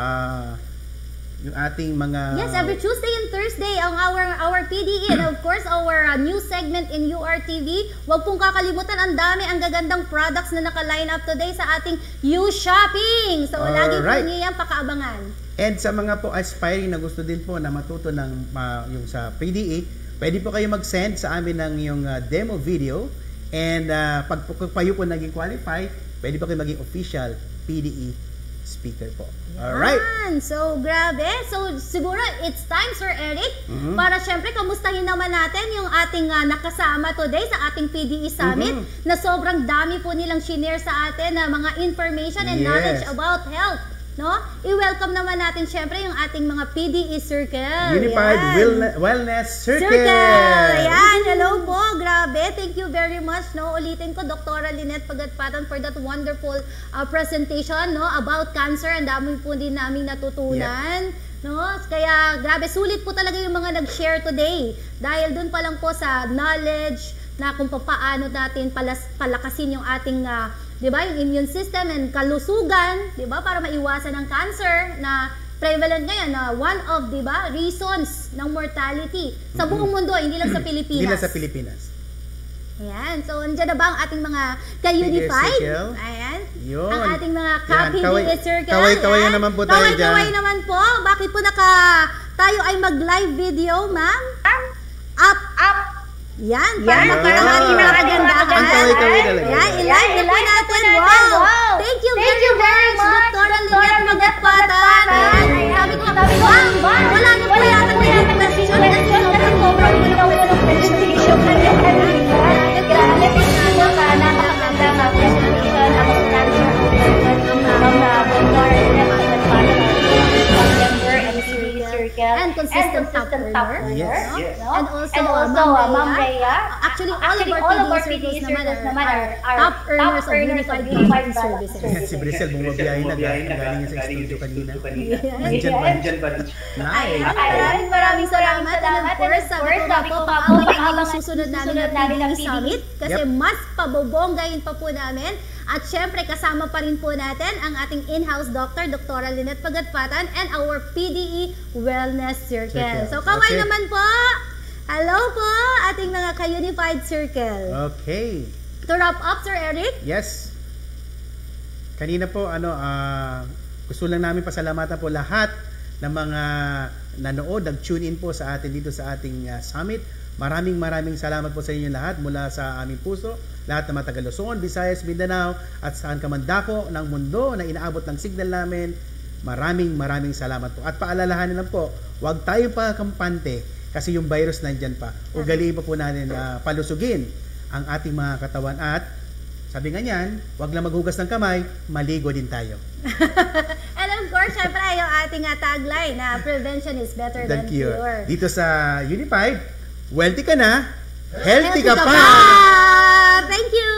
yung ating mga... Yes, every Tuesday and Thursday ang our PDE, and of course our new segment in URTV. Huwag pong kakalimutan, ang dami, ang gagandang products na naka-line up today sa ating U-Shopping. So lagi po niyo yan pakaabangan. And sa mga po aspiring na gusto din po na matuto ng yung sa PDE, pwede po kayo mag-send sa amin ng yung demo video, and pag kayo po naging qualified, pwede po kayo maging official PDE speaker po. Alright. So, grabe. So, siguro, it's time, Sir Eric, para syempre, kamustahin naman natin yung ating nakasama today sa ating PDE Summit, na sobrang dami po nilang shinare sa atin na mga information and knowledge about health. No? I-welcome naman natin syempre yung ating mga PDE Circle. Unified Wellness Circle. Ayan, hello po. Grabe. Thank you very much. No? Ulitin ko, Dr. Lynette Pagatpatan, for that wonderful presentation, no, about cancer. Ang dami po din namin natutunan. No? Kaya grabe, sulit po talaga yung mga nag-share today. Dahil dun pa lang po sa knowledge na kung paano natin palakasin yung ating diba, yung immune system and kalusugan, diba, para maiwasan ang cancer na prevalent ngayon na one of, diba, reasons ng mortality sa buong mundo, hindi lang sa Pilipinas. Hindi lang sa Pilipinas. Ayan, so andyan na ba ang ating mga ka-unified? Ayan. Yun. Ang ating mga ka-PDE Circle. Kaway-kaway naman po tayo dyan. Kaway-kaway naman po. Bakit po tayo ay mag-live video, ma'am? Up. Yan, para magkaroon ng kagandahan. Yan, i-live po natin. Wow! Thank you very much, Dr. Lynette Pagatpatan. Sabi ko, wala na po yata yung question kasi sobrang presentation. Grabe, napakaganda nga presentation. Ako sa cancer and consistent top earner. Yes. And also, Ma'am Rea. Actually, all of our PDE circles naman are top earners of Unified PDE Services. Si Brisel, bumabiyahin na galing sa studio kanina. Nandyan ba? Maraming salamat. And of course, sabi ko habang susunod namin na PDE Summit, kasi mas pabobonggayin pa po namin. At syempre, kasama pa rin po natin ang ating in-house doctor, Dr. Lynette Pagatpatan, and our PDE Wellness Circle. So, kaway naman po. Hello po, ating mga ka-Unified Circle. Okay. To wrap up, Sir Eric? Yes. Kanina po, gusto lang namin pasalamatan po lahat ng mga nanood, nag-tune in po sa atin dito sa ating summit. Maraming salamat po sa inyo lahat mula sa aming puso, lahat ng mga taga-Luzon, Visayas, Mindanao, at saan ka man dako ng mundo na inaabot ng signal namin. Maraming salamat po. At paalalahanin lang po, huwag tayo pa kampante kasi yung virus nandyan pa. Ugaliin pa po natin palusugin ang ating mga katawan at sabi nga niyan, huwag lang maghugas ng kamay, maligo din tayo. And of course, syempre yung ating tagline na prevention is better than cure. Dito sa Unified, wealthy ka na, healthy ka pa! Thank you!